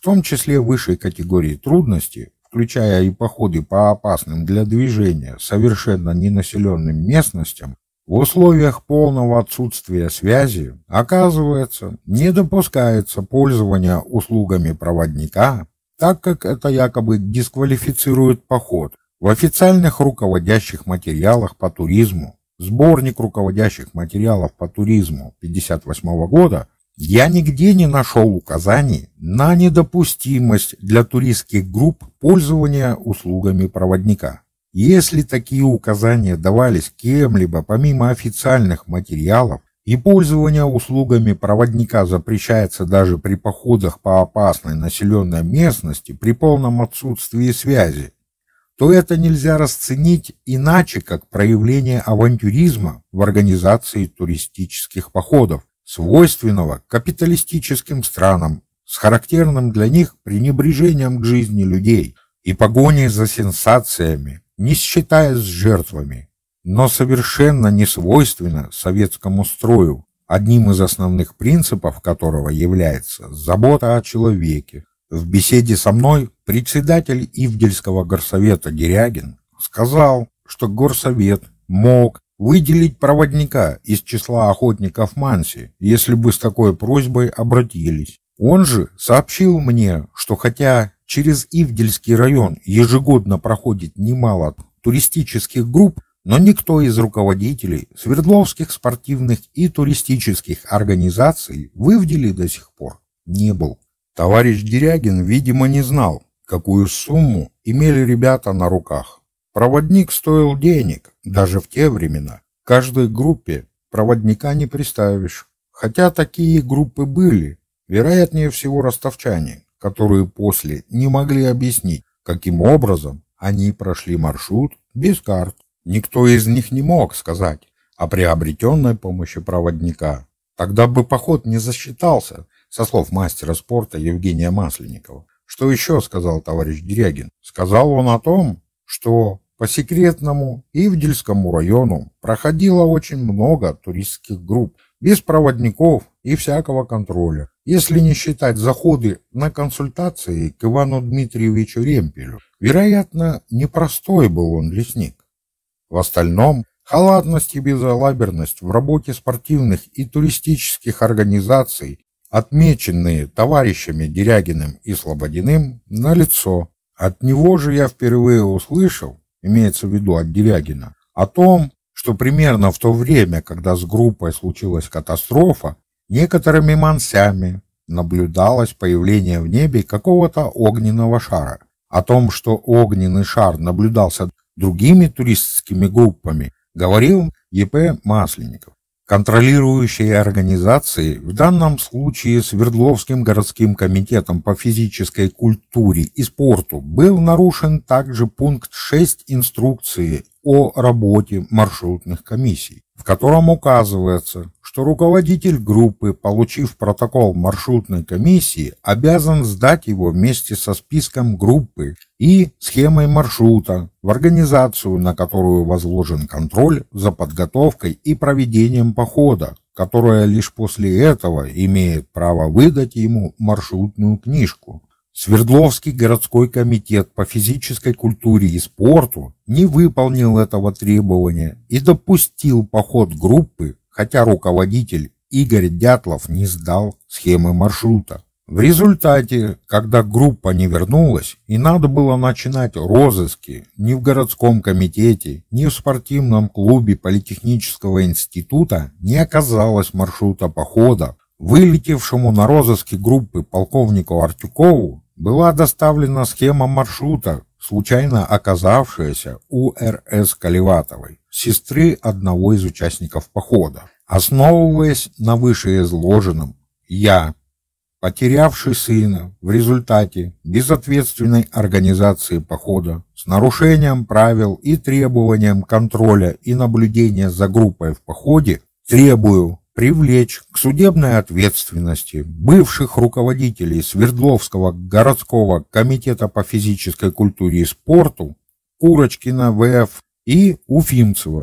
Speaker 1: том числе высшей категории трудности, включая и походы по опасным для движения совершенно ненаселенным местностям, в условиях полного отсутствия связи, оказывается, не допускается пользование услугами проводника, так как это якобы дисквалифицирует поход. В официальных руководящих материалах по туризму, сборник руководящих материалов по туризму 1958 года, я нигде не нашел указаний на недопустимость для туристских групп пользования услугами проводника. Если такие указания давались кем-либо помимо официальных материалов, и пользование услугами проводника запрещается даже при походах по опасной населенной местности при полном отсутствии связи, то это нельзя расценить иначе, как проявление авантюризма в организации туристических походов, свойственного капиталистическим странам, с характерным для них пренебрежением к жизни людей и погоней за сенсациями, не считаясь с жертвами, но совершенно не свойственно советскому строю, одним из основных принципов которого является забота о человеке. В беседе со мной председатель Ивдельского горсовета Дерягин сказал, что горсовет мог выделить проводника из числа охотников Манси, если бы с такой просьбой обратились. Он же сообщил мне, что хотя через Ивдельский район ежегодно проходит немало туристических групп, но никто из руководителей Свердловских спортивных и туристических организаций в Ивделе до сих пор не был. Товарищ Дерягин, видимо, не знал, какую сумму имели ребята на руках. Проводник стоил денег, даже в те времена. Каждой группе проводника не представишь. Хотя такие группы были, вероятнее всего ростовчане, которые после не могли объяснить, каким образом они прошли маршрут без карт. Никто из них не мог сказать о приобретенной помощи проводника. Тогда бы поход не засчитался, со слов мастера спорта Евгения Масленникова. Что еще сказал товарищ Дерягин? Сказал он о том, что по секретному Ивдельскому району проходило очень много туристских групп, без проводников и всякого контроля, если не считать заходы на консультации к Ивану Дмитриевичу Ремпелю. Вероятно, непростой был он лесник. В остальном, халатность и безалаберность в работе спортивных и туристических организаций, отмеченные товарищами Дерягиным и Слободиным, налицо. От него же я впервые услышал, имеется в виду от Дерягина, о том, что примерно в то время, когда с группой случилась катастрофа, некоторыми мансями наблюдалось появление в небе какого-то огненного шара. О том, что огненный шар наблюдался другими туристскими группами, говорил Е.П. Масленников. Контролирующей организацией, в данном случае Свердловским городским комитетом по физической культуре и спорту, был нарушен также пункт 6 инструкции о работе маршрутных комиссий, в котором указывается, что руководитель группы, получив протокол маршрутной комиссии, обязан сдать его вместе со списком группы и схемой маршрута в организацию, на которую возложен контроль за подготовкой и проведением похода, которая лишь после этого имеет право выдать ему маршрутную книжку. Свердловский городской комитет по физической культуре и спорту не выполнил этого требования и допустил поход группы, хотя руководитель Игорь Дятлов не сдал схемы маршрута. В результате, когда группа не вернулась и надо было начинать розыски ни в городском комитете, ни в спортивном клубе Политехнического института, не оказалось маршрута похода. Вылетевшему на розыски группы полковнику Артюкову была доставлена схема маршрута, случайно оказавшаяся у Р.С. Колеватовой, сестры одного из участников похода. Основываясь на вышеизложенном, я, потерявший сына в результате безответственной организации похода с нарушением правил и требованием контроля и наблюдения за группой в походе, требую привлечь к судебной ответственности бывших руководителей Свердловского городского комитета по физической культуре и спорту Курочкина В.Ф. и Уфимцева,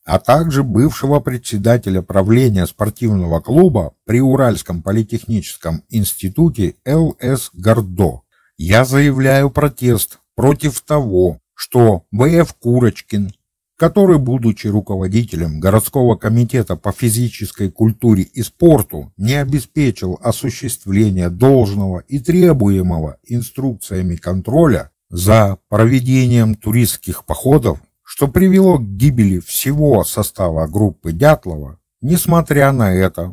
Speaker 1: а также бывшего председателя правления спортивного клуба при Уральском политехническом институте Л.С. Гордо. Я заявляю протест против того, что В.Ф. Курочкин, который, будучи руководителем городского комитета по физической культуре и спорту, не обеспечил осуществление должного и требуемого инструкциями контроля за проведением туристских походов, что привело к гибели всего состава группы Дятлова. Несмотря на это,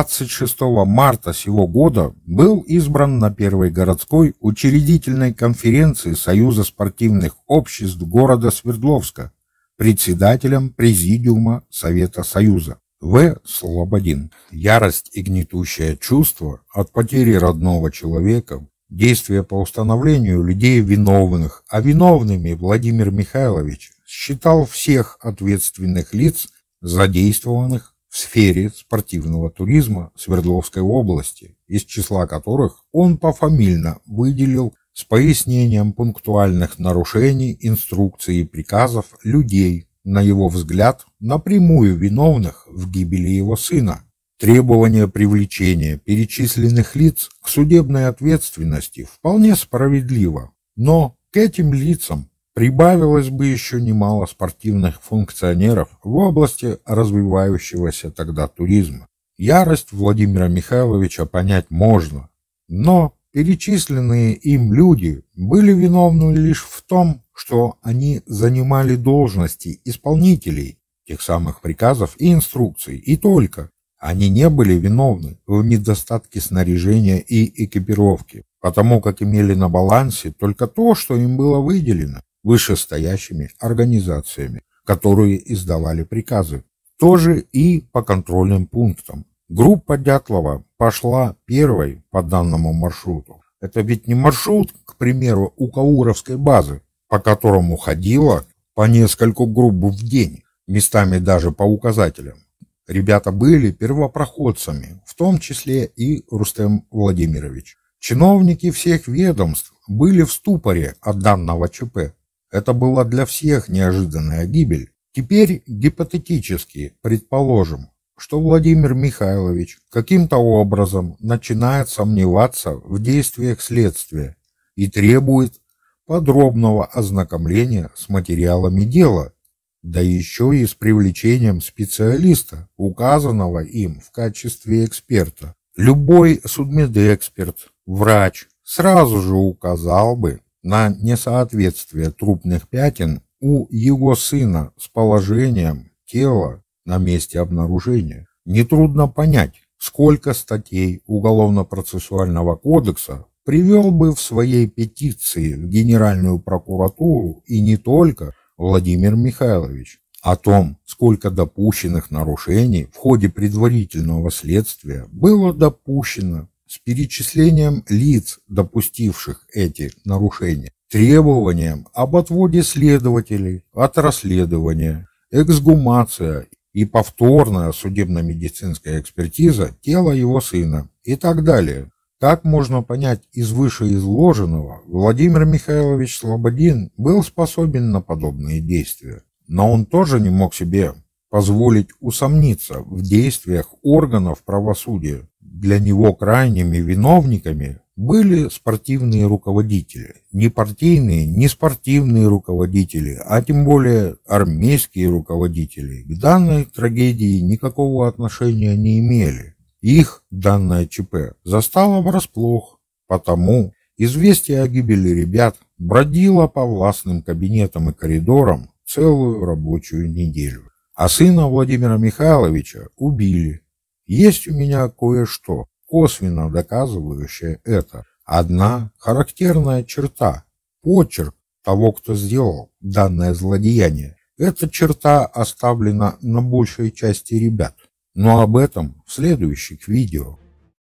Speaker 1: 26 марта сего года был избран на первой городской учредительной конференции Союза спортивных обществ города Свердловска председателем Президиума Совета Союза. В. Слободин. Ярость и гнетущее чувство от потери родного человека, действия по установлению людей виновных, а виновными Владимир Михайлович считал всех ответственных лиц, задействованных в сфере спортивного туризма Свердловской области, из числа которых он пофамильно выделил с пояснением пунктуальных нарушений инструкций и приказов людей, на его взгляд, напрямую виновных в гибели его сына. Требование привлечения перечисленных лиц к судебной ответственности вполне справедливо, но к этим лицам прибавилось бы еще немало спортивных функционеров в области развивающегося тогда туризма. Ярость Владимира Михайловича понять можно, но перечисленные им люди были виновны лишь в том, что они занимали должности исполнителей тех самых приказов и инструкций, и только. Они не были виновны в недостатке снаряжения и экипировки, потому как имели на балансе только то, что им было выделено вышестоящими организациями, которые издавали приказы. Тоже и по контрольным пунктам. Группа Дятлова пошла первой по данному маршруту. Это ведь не маршрут, к примеру, у Кауровской базы, по которому ходило по нескольку групп в день, местами даже по указателям. Ребята были первопроходцами, в том числе и Рустем Владимирович. Чиновники всех ведомств были в ступоре от данного ЧП. Это была для всех неожиданная гибель. Теперь гипотетически предположим, что Владимир Михайлович каким-то образом начинает сомневаться в действиях следствия и требует подробного ознакомления с материалами дела, да еще и с привлечением специалиста, указанного им в качестве эксперта. Любой судмедэксперт, врач, сразу же указал бы на несоответствие трупных пятен у его сына с положением тела на месте обнаружения. Нетрудно понять, сколько статей Уголовно-процессуального кодекса привел бы в своей петиции в Генеральную прокуратуру и не только Владимир Михайлович. О том, сколько допущенных нарушений в ходе предварительного следствия было допущено с перечислением лиц, допустивших эти нарушения, требованием об отводе следователей от расследования, эксгумация и повторная судебно-медицинская экспертиза тела его сына и так далее. Как можно понять из вышеизложенного, Владимир Михайлович Слободин был способен на подобные действия, но он тоже не мог себе позволить усомниться в действиях органов правосудия. Для него крайними виновниками были спортивные руководители, не партийные, не спортивные руководители, а тем более армейские руководители к данной трагедии никакого отношения не имели. Их данное ЧП застало врасплох, потому известие о гибели ребят бродило по властным кабинетам и коридорам целую рабочую неделю. А сына Владимира Михайловича убили. Есть у меня кое-что, косвенно доказывающее это. Одна характерная черта, почерк того, кто сделал данное злодеяние. Эта черта оставлена на большей части ребят. Но об этом в следующих видео.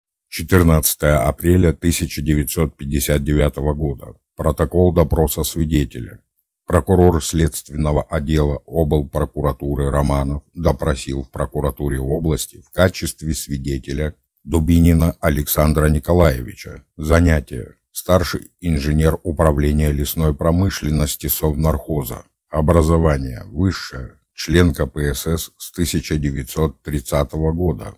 Speaker 1: 14 апреля 1959 года. Протокол допроса свидетеля. Прокурор следственного отдела облпрокуратуры Романов допросил в прокуратуре области в качестве свидетеля Дубинина Александра Николаевича. Занятие. Старший инженер управления лесной промышленности Совнархоза. Образование. Высшее. член КПСС с 1930 года,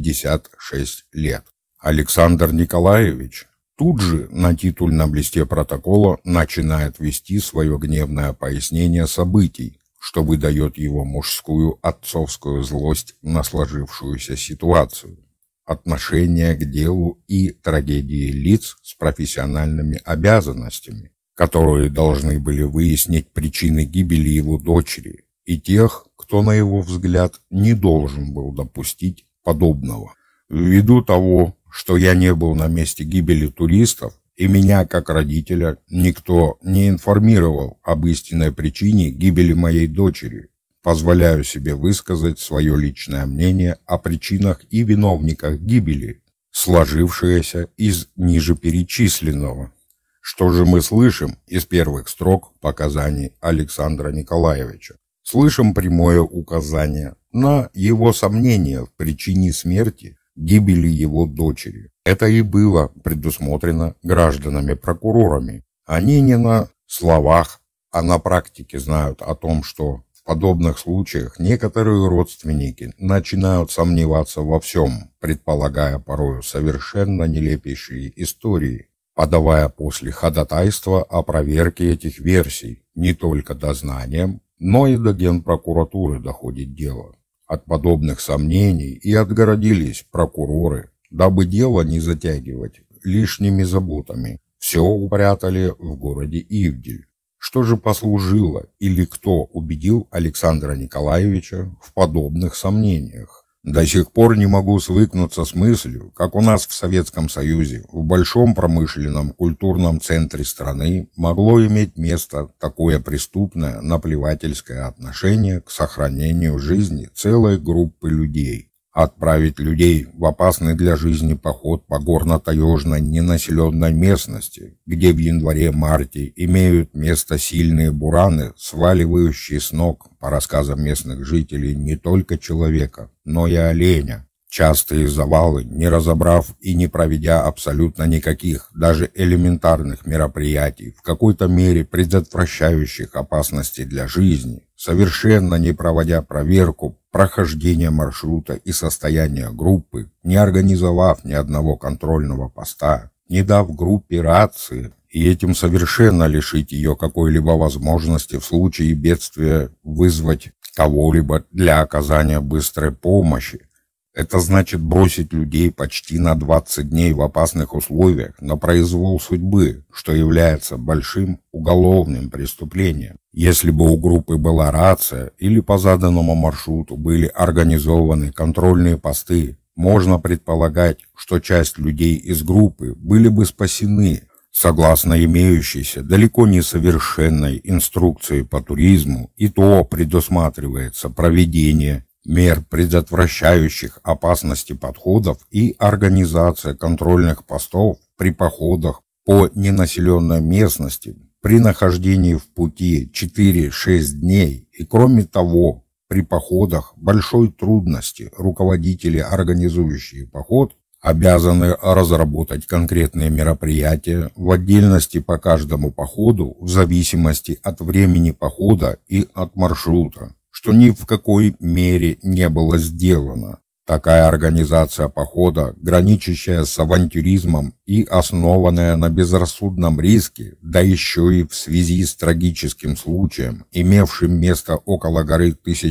Speaker 1: 56 лет. Александр Николаевич тут же на титульном листе протокола начинает вести свое гневное пояснение событий, что выдает его мужскую отцовскую злость на сложившуюся ситуацию, отношение к делу и трагедии лиц с профессиональными обязанностями, которые должны были выяснить причины гибели его дочери, и тех, кто, на его взгляд, не должен был допустить подобного. Ввиду того, что я не был на месте гибели туристов, и меня, как родителя, никто не информировал об истинной причине гибели моей дочери, позволяю себе высказать свое личное мнение о причинах и виновниках гибели, сложившееся из нижеперечисленного. Что же мы слышим из первых строк показаний Александра Николаевича? Слышим прямое указание на его сомнения в причине смерти, гибели его дочери. Это и было предусмотрено гражданами-прокурорами. Они не на словах, а на практике знают о том, что в подобных случаях некоторые родственники начинают сомневаться во всем, предполагая порою совершенно нелепейшие истории, подавая после ходатайства о проверке этих версий не только дознанием, но и до Генпрокуратуры доходит дело. От подобных сомнений и отгородились прокуроры, дабы дело не затягивать лишними заботами. Все упрятали в городе Ивдель. Что же послужило или кто убедил Александра Николаевича в подобных сомнениях? До сих пор не могу свыкнуться с мыслью, как у нас в Советском Союзе, в большом промышленном культурном центре страны, могло иметь место такое преступное наплевательское отношение к сохранению жизни целой группы людей. Отправить людей в опасный для жизни поход по горно-таежной ненаселенной местности, где в январе-марте имеют место сильные бураны, сваливающие с ног, по рассказам местных жителей, не только человека, но и оленя. Частые завалы, не разобрав и не проведя абсолютно никаких, даже элементарных мероприятий, в какой-то мере предотвращающих опасности для жизни, совершенно не проводя проверку прохождения маршрута и состояния группы, не организовав ни одного контрольного поста, не дав группе рации, и этим совершенно лишить ее какой-либо возможности в случае бедствия вызвать кого-либо для оказания быстрой помощи. Это значит бросить людей почти на 20 дней в опасных условиях на произвол судьбы, что является большим уголовным преступлением. Если бы у группы была рация или по заданному маршруту были организованы контрольные посты, можно предполагать, что часть людей из группы были бы спасены, согласно имеющейся далеко не совершенной инструкции по туризму, и то предусматривается проведение мер, предотвращающих опасности подходов, и организация контрольных постов при походах по ненаселенной местности при нахождении в пути 4-6 дней, и кроме того, при походах большой трудности руководители, организующие поход, обязаны разработать конкретные мероприятия в отдельности по каждому походу в зависимости от времени похода и от маршрута, что ни в какой мере не было сделано. Такая организация похода, граничащая с авантюризмом и основанная на безрассудном риске, да еще и в связи с трагическим случаем, имевшим место около горы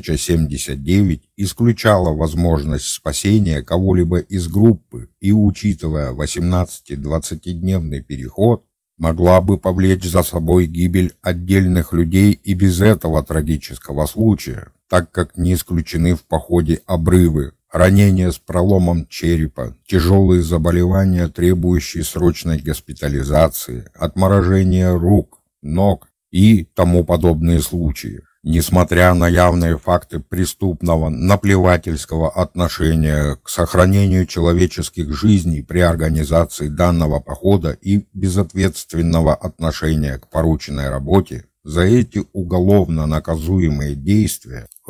Speaker 1: 1079, исключала возможность спасения кого-либо из группы и, учитывая 18-20-дневный переход, могла бы повлечь за собой гибель отдельных людей и без этого трагического случая, так как не исключены в походе обрывы, ранения с проломом черепа, тяжелые заболевания, требующие срочной госпитализации, отморожение рук, ног и тому подобные случаи. Несмотря на явные факты преступного наплевательского отношения к сохранению человеческих жизней при организации данного похода и безответственного отношения к порученной работе, за эти уголовно наказуемые действия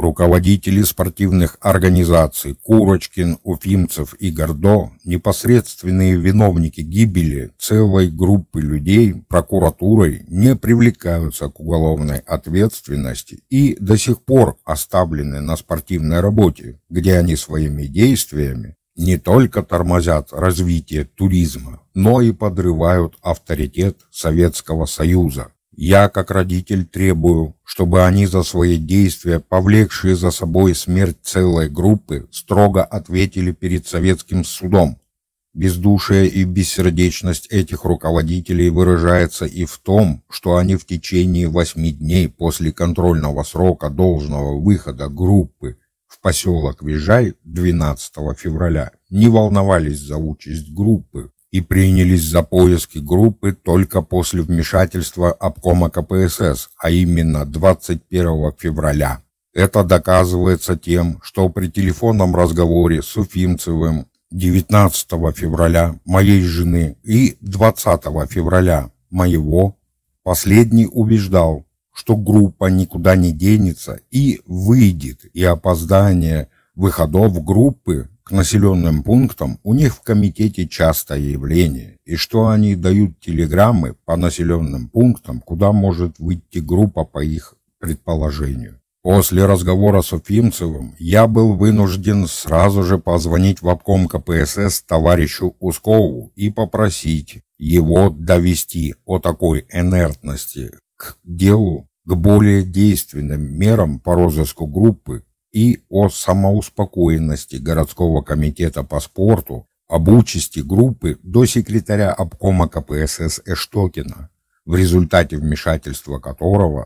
Speaker 1: Руководители спортивных организаций Курочкин, Уфимцев и Гордо, непосредственные виновники гибели целой группы людей, прокуратурой не привлекаются к уголовной ответственности и до сих пор оставлены на спортивной работе, где они своими действиями не только тормозят развитие туризма, но и подрывают авторитет Советского Союза. Я, как родитель, требую, чтобы они за свои действия, повлекшие за собой смерть целой группы, строго ответили перед советским судом. Бездушие и бессердечность этих руководителей выражается и в том, что они в течение 8 дней после контрольного срока должного выхода группы в поселок Вижай 12 февраля не волновались за участь группы и принялись за поиски группы только после вмешательства обкома КПСС, а именно 21 февраля. Это доказывается тем, что при телефонном разговоре с Уфимцевым 19 февраля моей жены и 20 февраля моего, последний убеждал, что группа никуда не денется и выйдет, и опоздание выходов группы к населенным пунктам у них в комитете частое явление, и что они дают телеграммы по населенным пунктам, куда может выйти группа по их предположению. После разговора с Уфимцевым я был вынужден сразу же позвонить в обком КПСС товарищу Ускову и попросить его довести о такой инертности к делу, к более действенным мерам по розыску группы и о самоуспокоенности городского комитета по спорту, об участи группы до секретаря обкома КПСС Эштокина, в результате вмешательства которого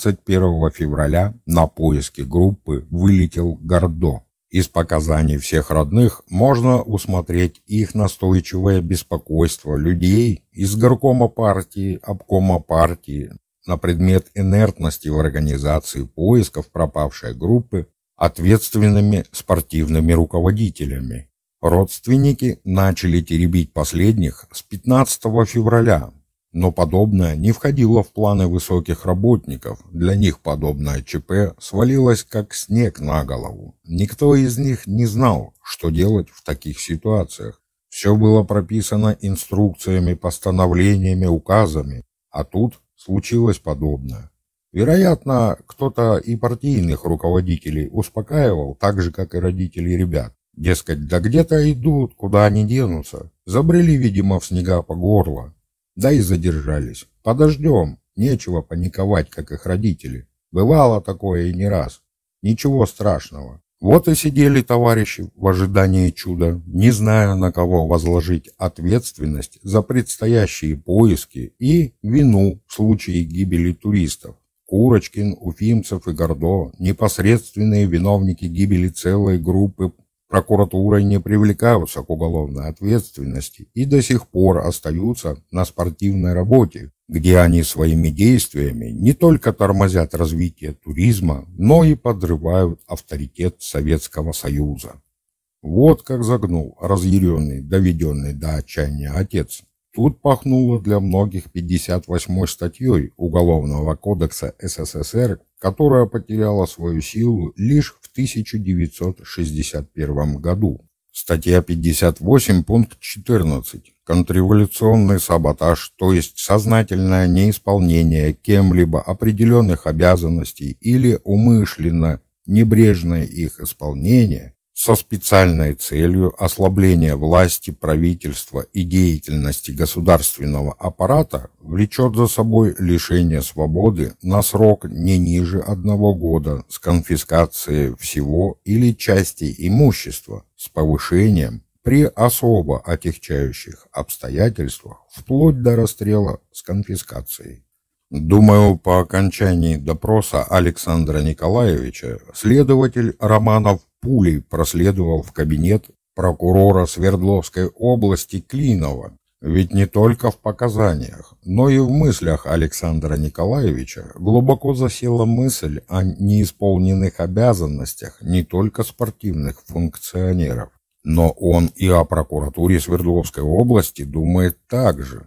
Speaker 1: 21 февраля на поиски группы вылетел Гордо. Из показаний всех родных можно усмотреть их настойчивое беспокойство людей из горкома партии, обкома партии на предмет инертности в организации поисков пропавшей группы ответственными спортивными руководителями. Родственники начали теребить последних с 15 февраля, но подобное не входило в планы высоких работников. Для них подобное ЧП свалилось как снег на голову. Никто из них не знал, что делать в таких ситуациях. Все было прописано инструкциями, постановлениями, указами, а тут случилось подобное. Вероятно, кто-то и партийных руководителей успокаивал, так же, как и родителей ребят. Дескать, да где-то идут, куда они денутся. Забрели, видимо, в снега по горло. Да и задержались. Подождем, нечего паниковать, как их родители. Бывало такое и не раз. Ничего страшного. Вот и сидели товарищи в ожидании чуда, не зная, на кого возложить ответственность за предстоящие поиски и вину в случае гибели туристов. Курочкин, Уфимцев и Гордо, непосредственные виновники гибели целой группы, прокуратурой не привлекаются к уголовной ответственности и до сих пор остаются на спортивной работе, где они своими действиями не только тормозят развитие туризма, но и подрывают авторитет Советского Союза. Вот как загнул разъяренный, доведенный до отчаяния отец. Тут пахнуло для многих 58-й статьей Уголовного кодекса СССР, которая потеряла свою силу лишь в 1961 году. Статья 58, пункт 14. Контрреволюционный саботаж, то есть сознательное неисполнение кем-либо определенных обязанностей или умышленно небрежное их исполнение со специальной целью ослабления власти правительства и деятельности государственного аппарата влечет за собой лишение свободы на срок не ниже 1 года с конфискацией всего или части имущества с повышением при особо отягчающих обстоятельствах вплоть до расстрела с конфискацией. Думаю, по окончании допроса Александра Николаевича следователь Романов пулей проследовал в кабинет прокурора Свердловской области Клинова, ведь не только в показаниях, но и в мыслях Александра Николаевича глубоко засела мысль о неисполненных обязанностях не только спортивных функционеров, но он и о прокуратуре Свердловской области думает так же.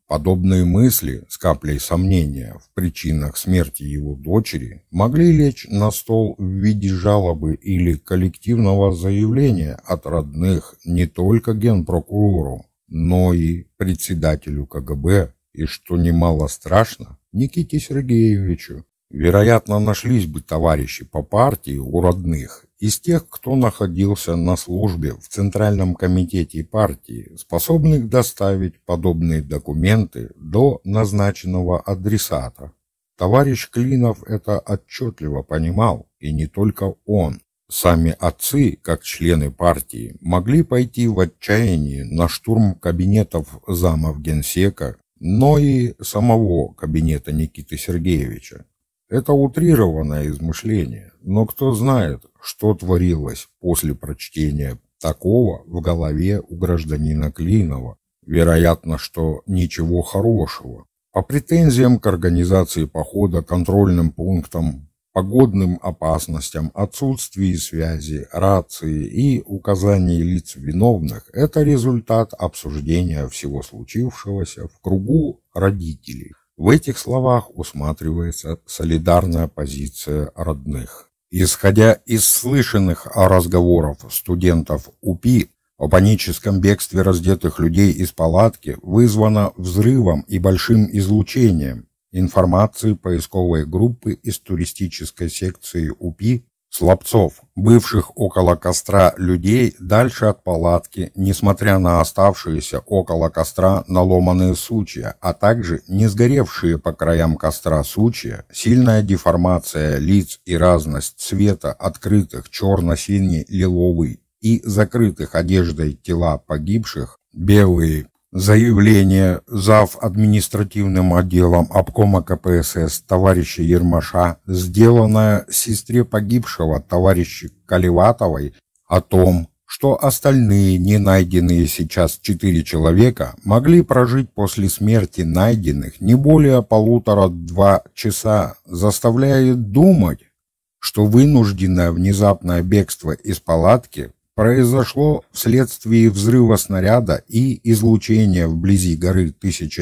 Speaker 1: Подобные мысли с каплей сомнения в причинах смерти его дочери могли лечь на стол в виде жалобы или коллективного заявления от родных не только генпрокурору, но и председателю КГБ, и, что немало страшно, Никите Сергеевичу. Вероятно, нашлись бы товарищи по партии у родных из тех, кто находился на службе в Центральном комитете партии, способных доставить подобные документы до назначенного адресата. Товарищ Клинов это отчетливо понимал, и не только он. Сами отцы, как члены партии, могли пойти в отчаянии на штурм кабинетов замов Генсека, но и самого кабинета Никиты Сергеевича. Это утрированное измышление, но кто знает, что творилось после прочтения такого в голове у гражданина Клинова. Вероятно, что ничего хорошего. По претензиям к организации похода, контрольным пунктам, погодным опасностям, отсутствии связи, рации и указаний лиц виновных – это результат обсуждения всего случившегося в кругу родителей. В этих словах усматривается солидарная позиция родных. Исходя из слышанных разговоров студентов УПИ о паническом бегстве раздетых людей из палатки, вызвано взрывом и большим излучением информации поисковой группы из туристической секции УПИ Слабцов, бывших около костра людей дальше от палатки, несмотря на оставшиеся около костра наломанные сучья, а также не сгоревшие по краям костра сучья, сильная деформация лиц и разность цвета открытых черно-синий лиловый и закрытых одеждой тела погибших, белые. Заявление зав. Административным отделом обкома КПСС товарища Ермаша, сделанное сестре погибшего товарища Каливатовой, о том, что остальные не найденные сейчас 4 человека могли прожить после смерти найденных не более 1,5-2 часа, заставляет думать, что вынужденное внезапное бегство из палатки произошло вследствие взрыва снаряда и излучения вблизи горы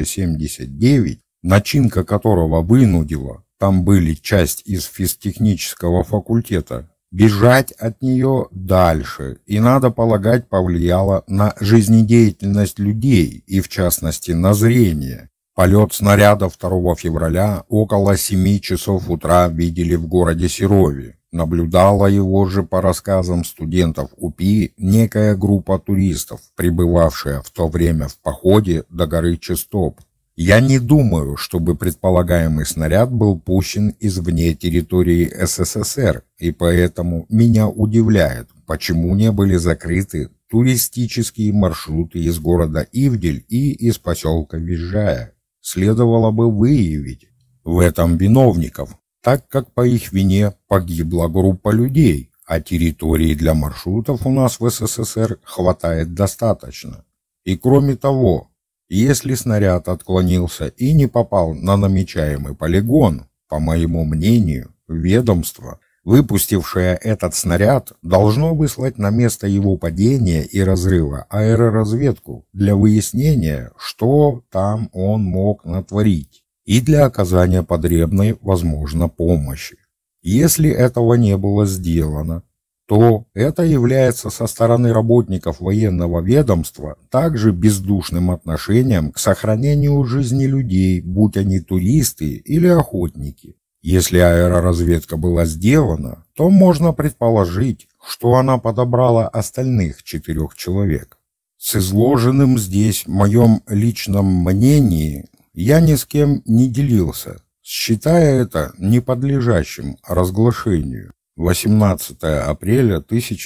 Speaker 1: 1079, начинка которого вынудила, там были часть из физтехнического факультета, бежать от нее дальше, и, надо полагать, повлияло на жизнедеятельность людей и, в частности, на зрение. Полет снаряда 2 февраля около 7 часов утра видели в городе Серове. Наблюдала его же, по рассказам студентов УПИ, некая группа туристов, пребывавшая в то время в походе до горы Чистоп. Я не думаю, чтобы предполагаемый снаряд был пущен извне территории СССР, и поэтому меня удивляет, почему не были закрыты туристические маршруты из города Ивдель и из поселка Визжая. Следовало бы выявить в этом виновников, так как по их вине погибла группа людей, а территории для маршрутов у нас в СССР хватает достаточно. И кроме того, если снаряд отклонился и не попал на намечаемый полигон, по моему мнению, ведомство, выпустившее этот снаряд, должно выслать на место его падения и разрыва аэроразведку для выяснения, что там он мог натворить, и для оказания потребной, возможно, помощи. Если этого не было сделано, то это является со стороны работников военного ведомства также бездушным отношением к сохранению жизни людей, будь они туристы или охотники. Если аэроразведка была сделана, то можно предположить, что она подобрала остальных 4 человек. С изложенным здесь моем личном мнении я ни с кем не делился, считая это неподлежащим разглашению. 18 апреля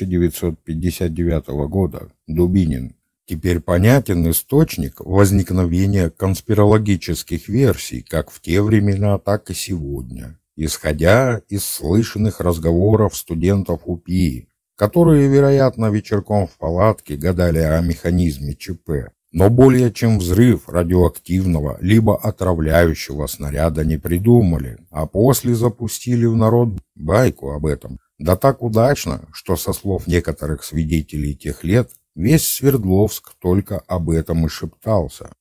Speaker 1: 1959 года. Дубинин. Теперь понятен источник возникновения конспирологических версий как в те времена, так и сегодня, исходя из слышанных разговоров студентов УПИ, которые, вероятно, вечерком в палатке гадали о механизме ЧП. Но более чем взрыв радиоактивного либо отравляющего снаряда не придумали, а после запустили в народ байку об этом. Да так удачно, что, со слов некоторых свидетелей тех лет, весь Свердловск только об этом и шептался.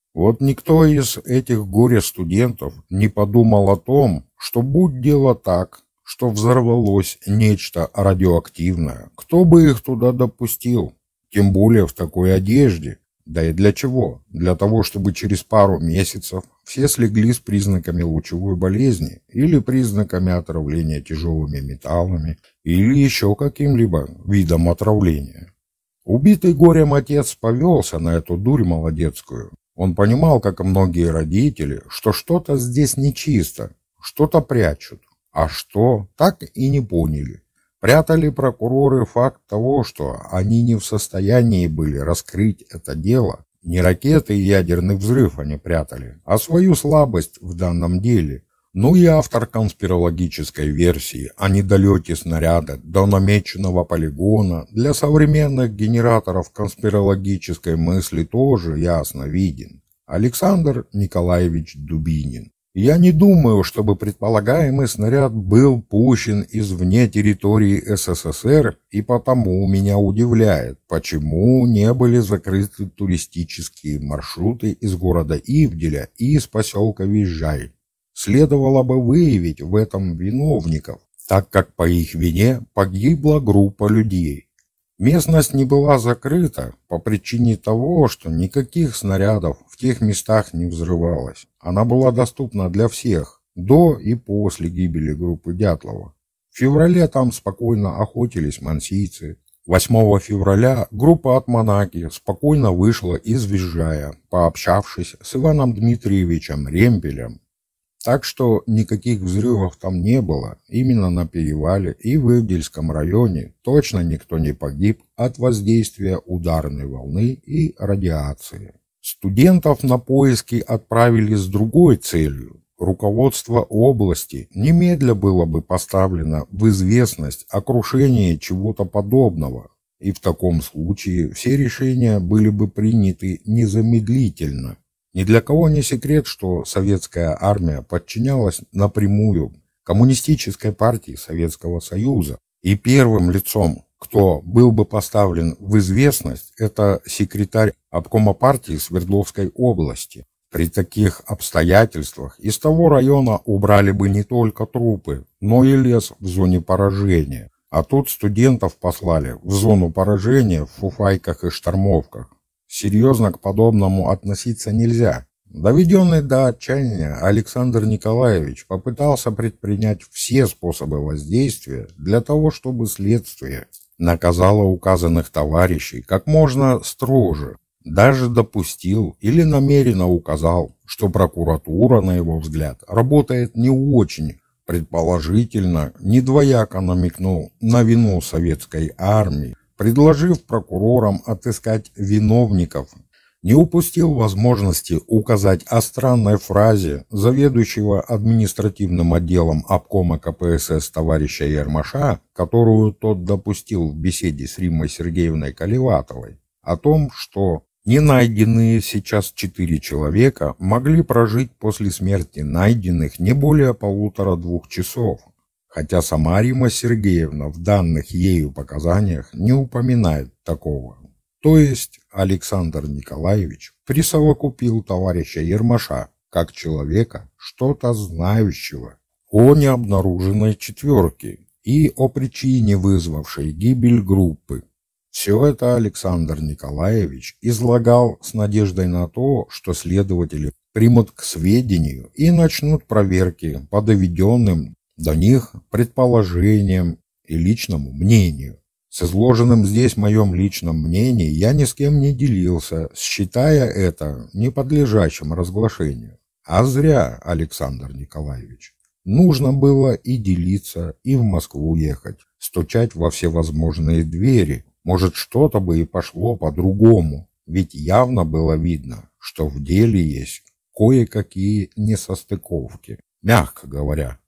Speaker 1: Вот никто из этих горе-студентов не подумал о том, что будь дело так, что взорвалось нечто радиоактивное, кто бы их туда допустил, тем более в такой одежде. Да и для чего? Для того, чтобы через пару месяцев все слегли с признаками лучевой болезни или признаками отравления тяжелыми металлами или еще каким-либо видом отравления. Убитый горем отец повелся на эту дурь молодецкую. Он понимал, как и многие родители, что что-то здесь нечисто, что-то прячут. А что, так и не поняли. Прятали прокуроры факт того, что они не в состоянии были раскрыть это дело. Не ракеты и ядерный взрыв они прятали, а свою слабость в данном деле. Ну и автор конспирологической версии о недолете снаряда до намеченного полигона для современных генераторов конспирологической мысли тоже ясно виден. Александр Николаевич Дубинин. Я не думаю, чтобы предполагаемый снаряд был пущен извне территории СССР, и потому меня удивляет, почему не были закрыты туристические маршруты из города Ивделя и из поселка Визжай. Следовало бы выявить в этом виновников, так как по их вине погибла группа людей. Местность не была закрыта по причине того, что никаких снарядов в тех местах не взрывалось. Она была доступна для всех до и после гибели группы Дятлова. В феврале там спокойно охотились мансийцы. 8 февраля группа от Монаки спокойно вышла из Визжая, пообщавшись с Иваном Дмитриевичем Ремпелем. Так что никаких взрывов там не было. Именно на перевале и в Ивдельском районе точно никто не погиб от воздействия ударной волны и радиации. Студентов на поиски отправили с другой целью. Руководство области немедля было бы поставлено в известность о крушении чего-то подобного. И в таком случае все решения были бы приняты незамедлительно. Ни для кого не секрет, что советская армия подчинялась напрямую Коммунистической партии Советского Союза. И первым лицом, кто был бы поставлен в известность, это секретарь обкома партии Свердловской области. При таких обстоятельствах из того района убрали бы не только трупы, но и лес в зоне поражения. А тут студентов послали в зону поражения в фуфайках и штормовках. Серьезно к подобному относиться нельзя. Доведенный до отчаяния, Александр Николаевич попытался предпринять все способы воздействия для того, чтобы следствие наказало указанных товарищей как можно строже. Даже допустил или намеренно указал, что прокуратура, на его взгляд, работает не очень, предположительно, недвояко намекнул на вину советской армии, предложив прокурорам отыскать виновников, не упустил возможности указать о странной фразе заведующего административным отделом обкома КПСС товарища Ермаша, которую тот допустил в беседе с Риммой Сергеевной Колеватовой, о том, что не найденные сейчас 4 человека могли прожить после смерти найденных не более 1,5-2 часов. Хотя сама Римма Сергеевна в данных ею показаниях не упоминает такого. То есть Александр Николаевич присовокупил товарища Ермаша как человека, что-то знающего о необнаруженной четверке и о причине, вызвавшей гибель группы. Все это Александр Николаевич излагал с надеждой на то, что следователи примут к сведению и начнут проверки по доведенным до них предположениям и личному мнению. С изложенным здесь моем личном мнении я ни с кем не делился, считая это неподлежащим разглашению. А зря, Александр Николаевич. Нужно было и делиться, и в Москву ехать, стучать во всевозможные двери. Может, что-то бы и пошло по-другому, ведь явно было видно, что в деле есть кое-какие несостыковки, мягко говоря.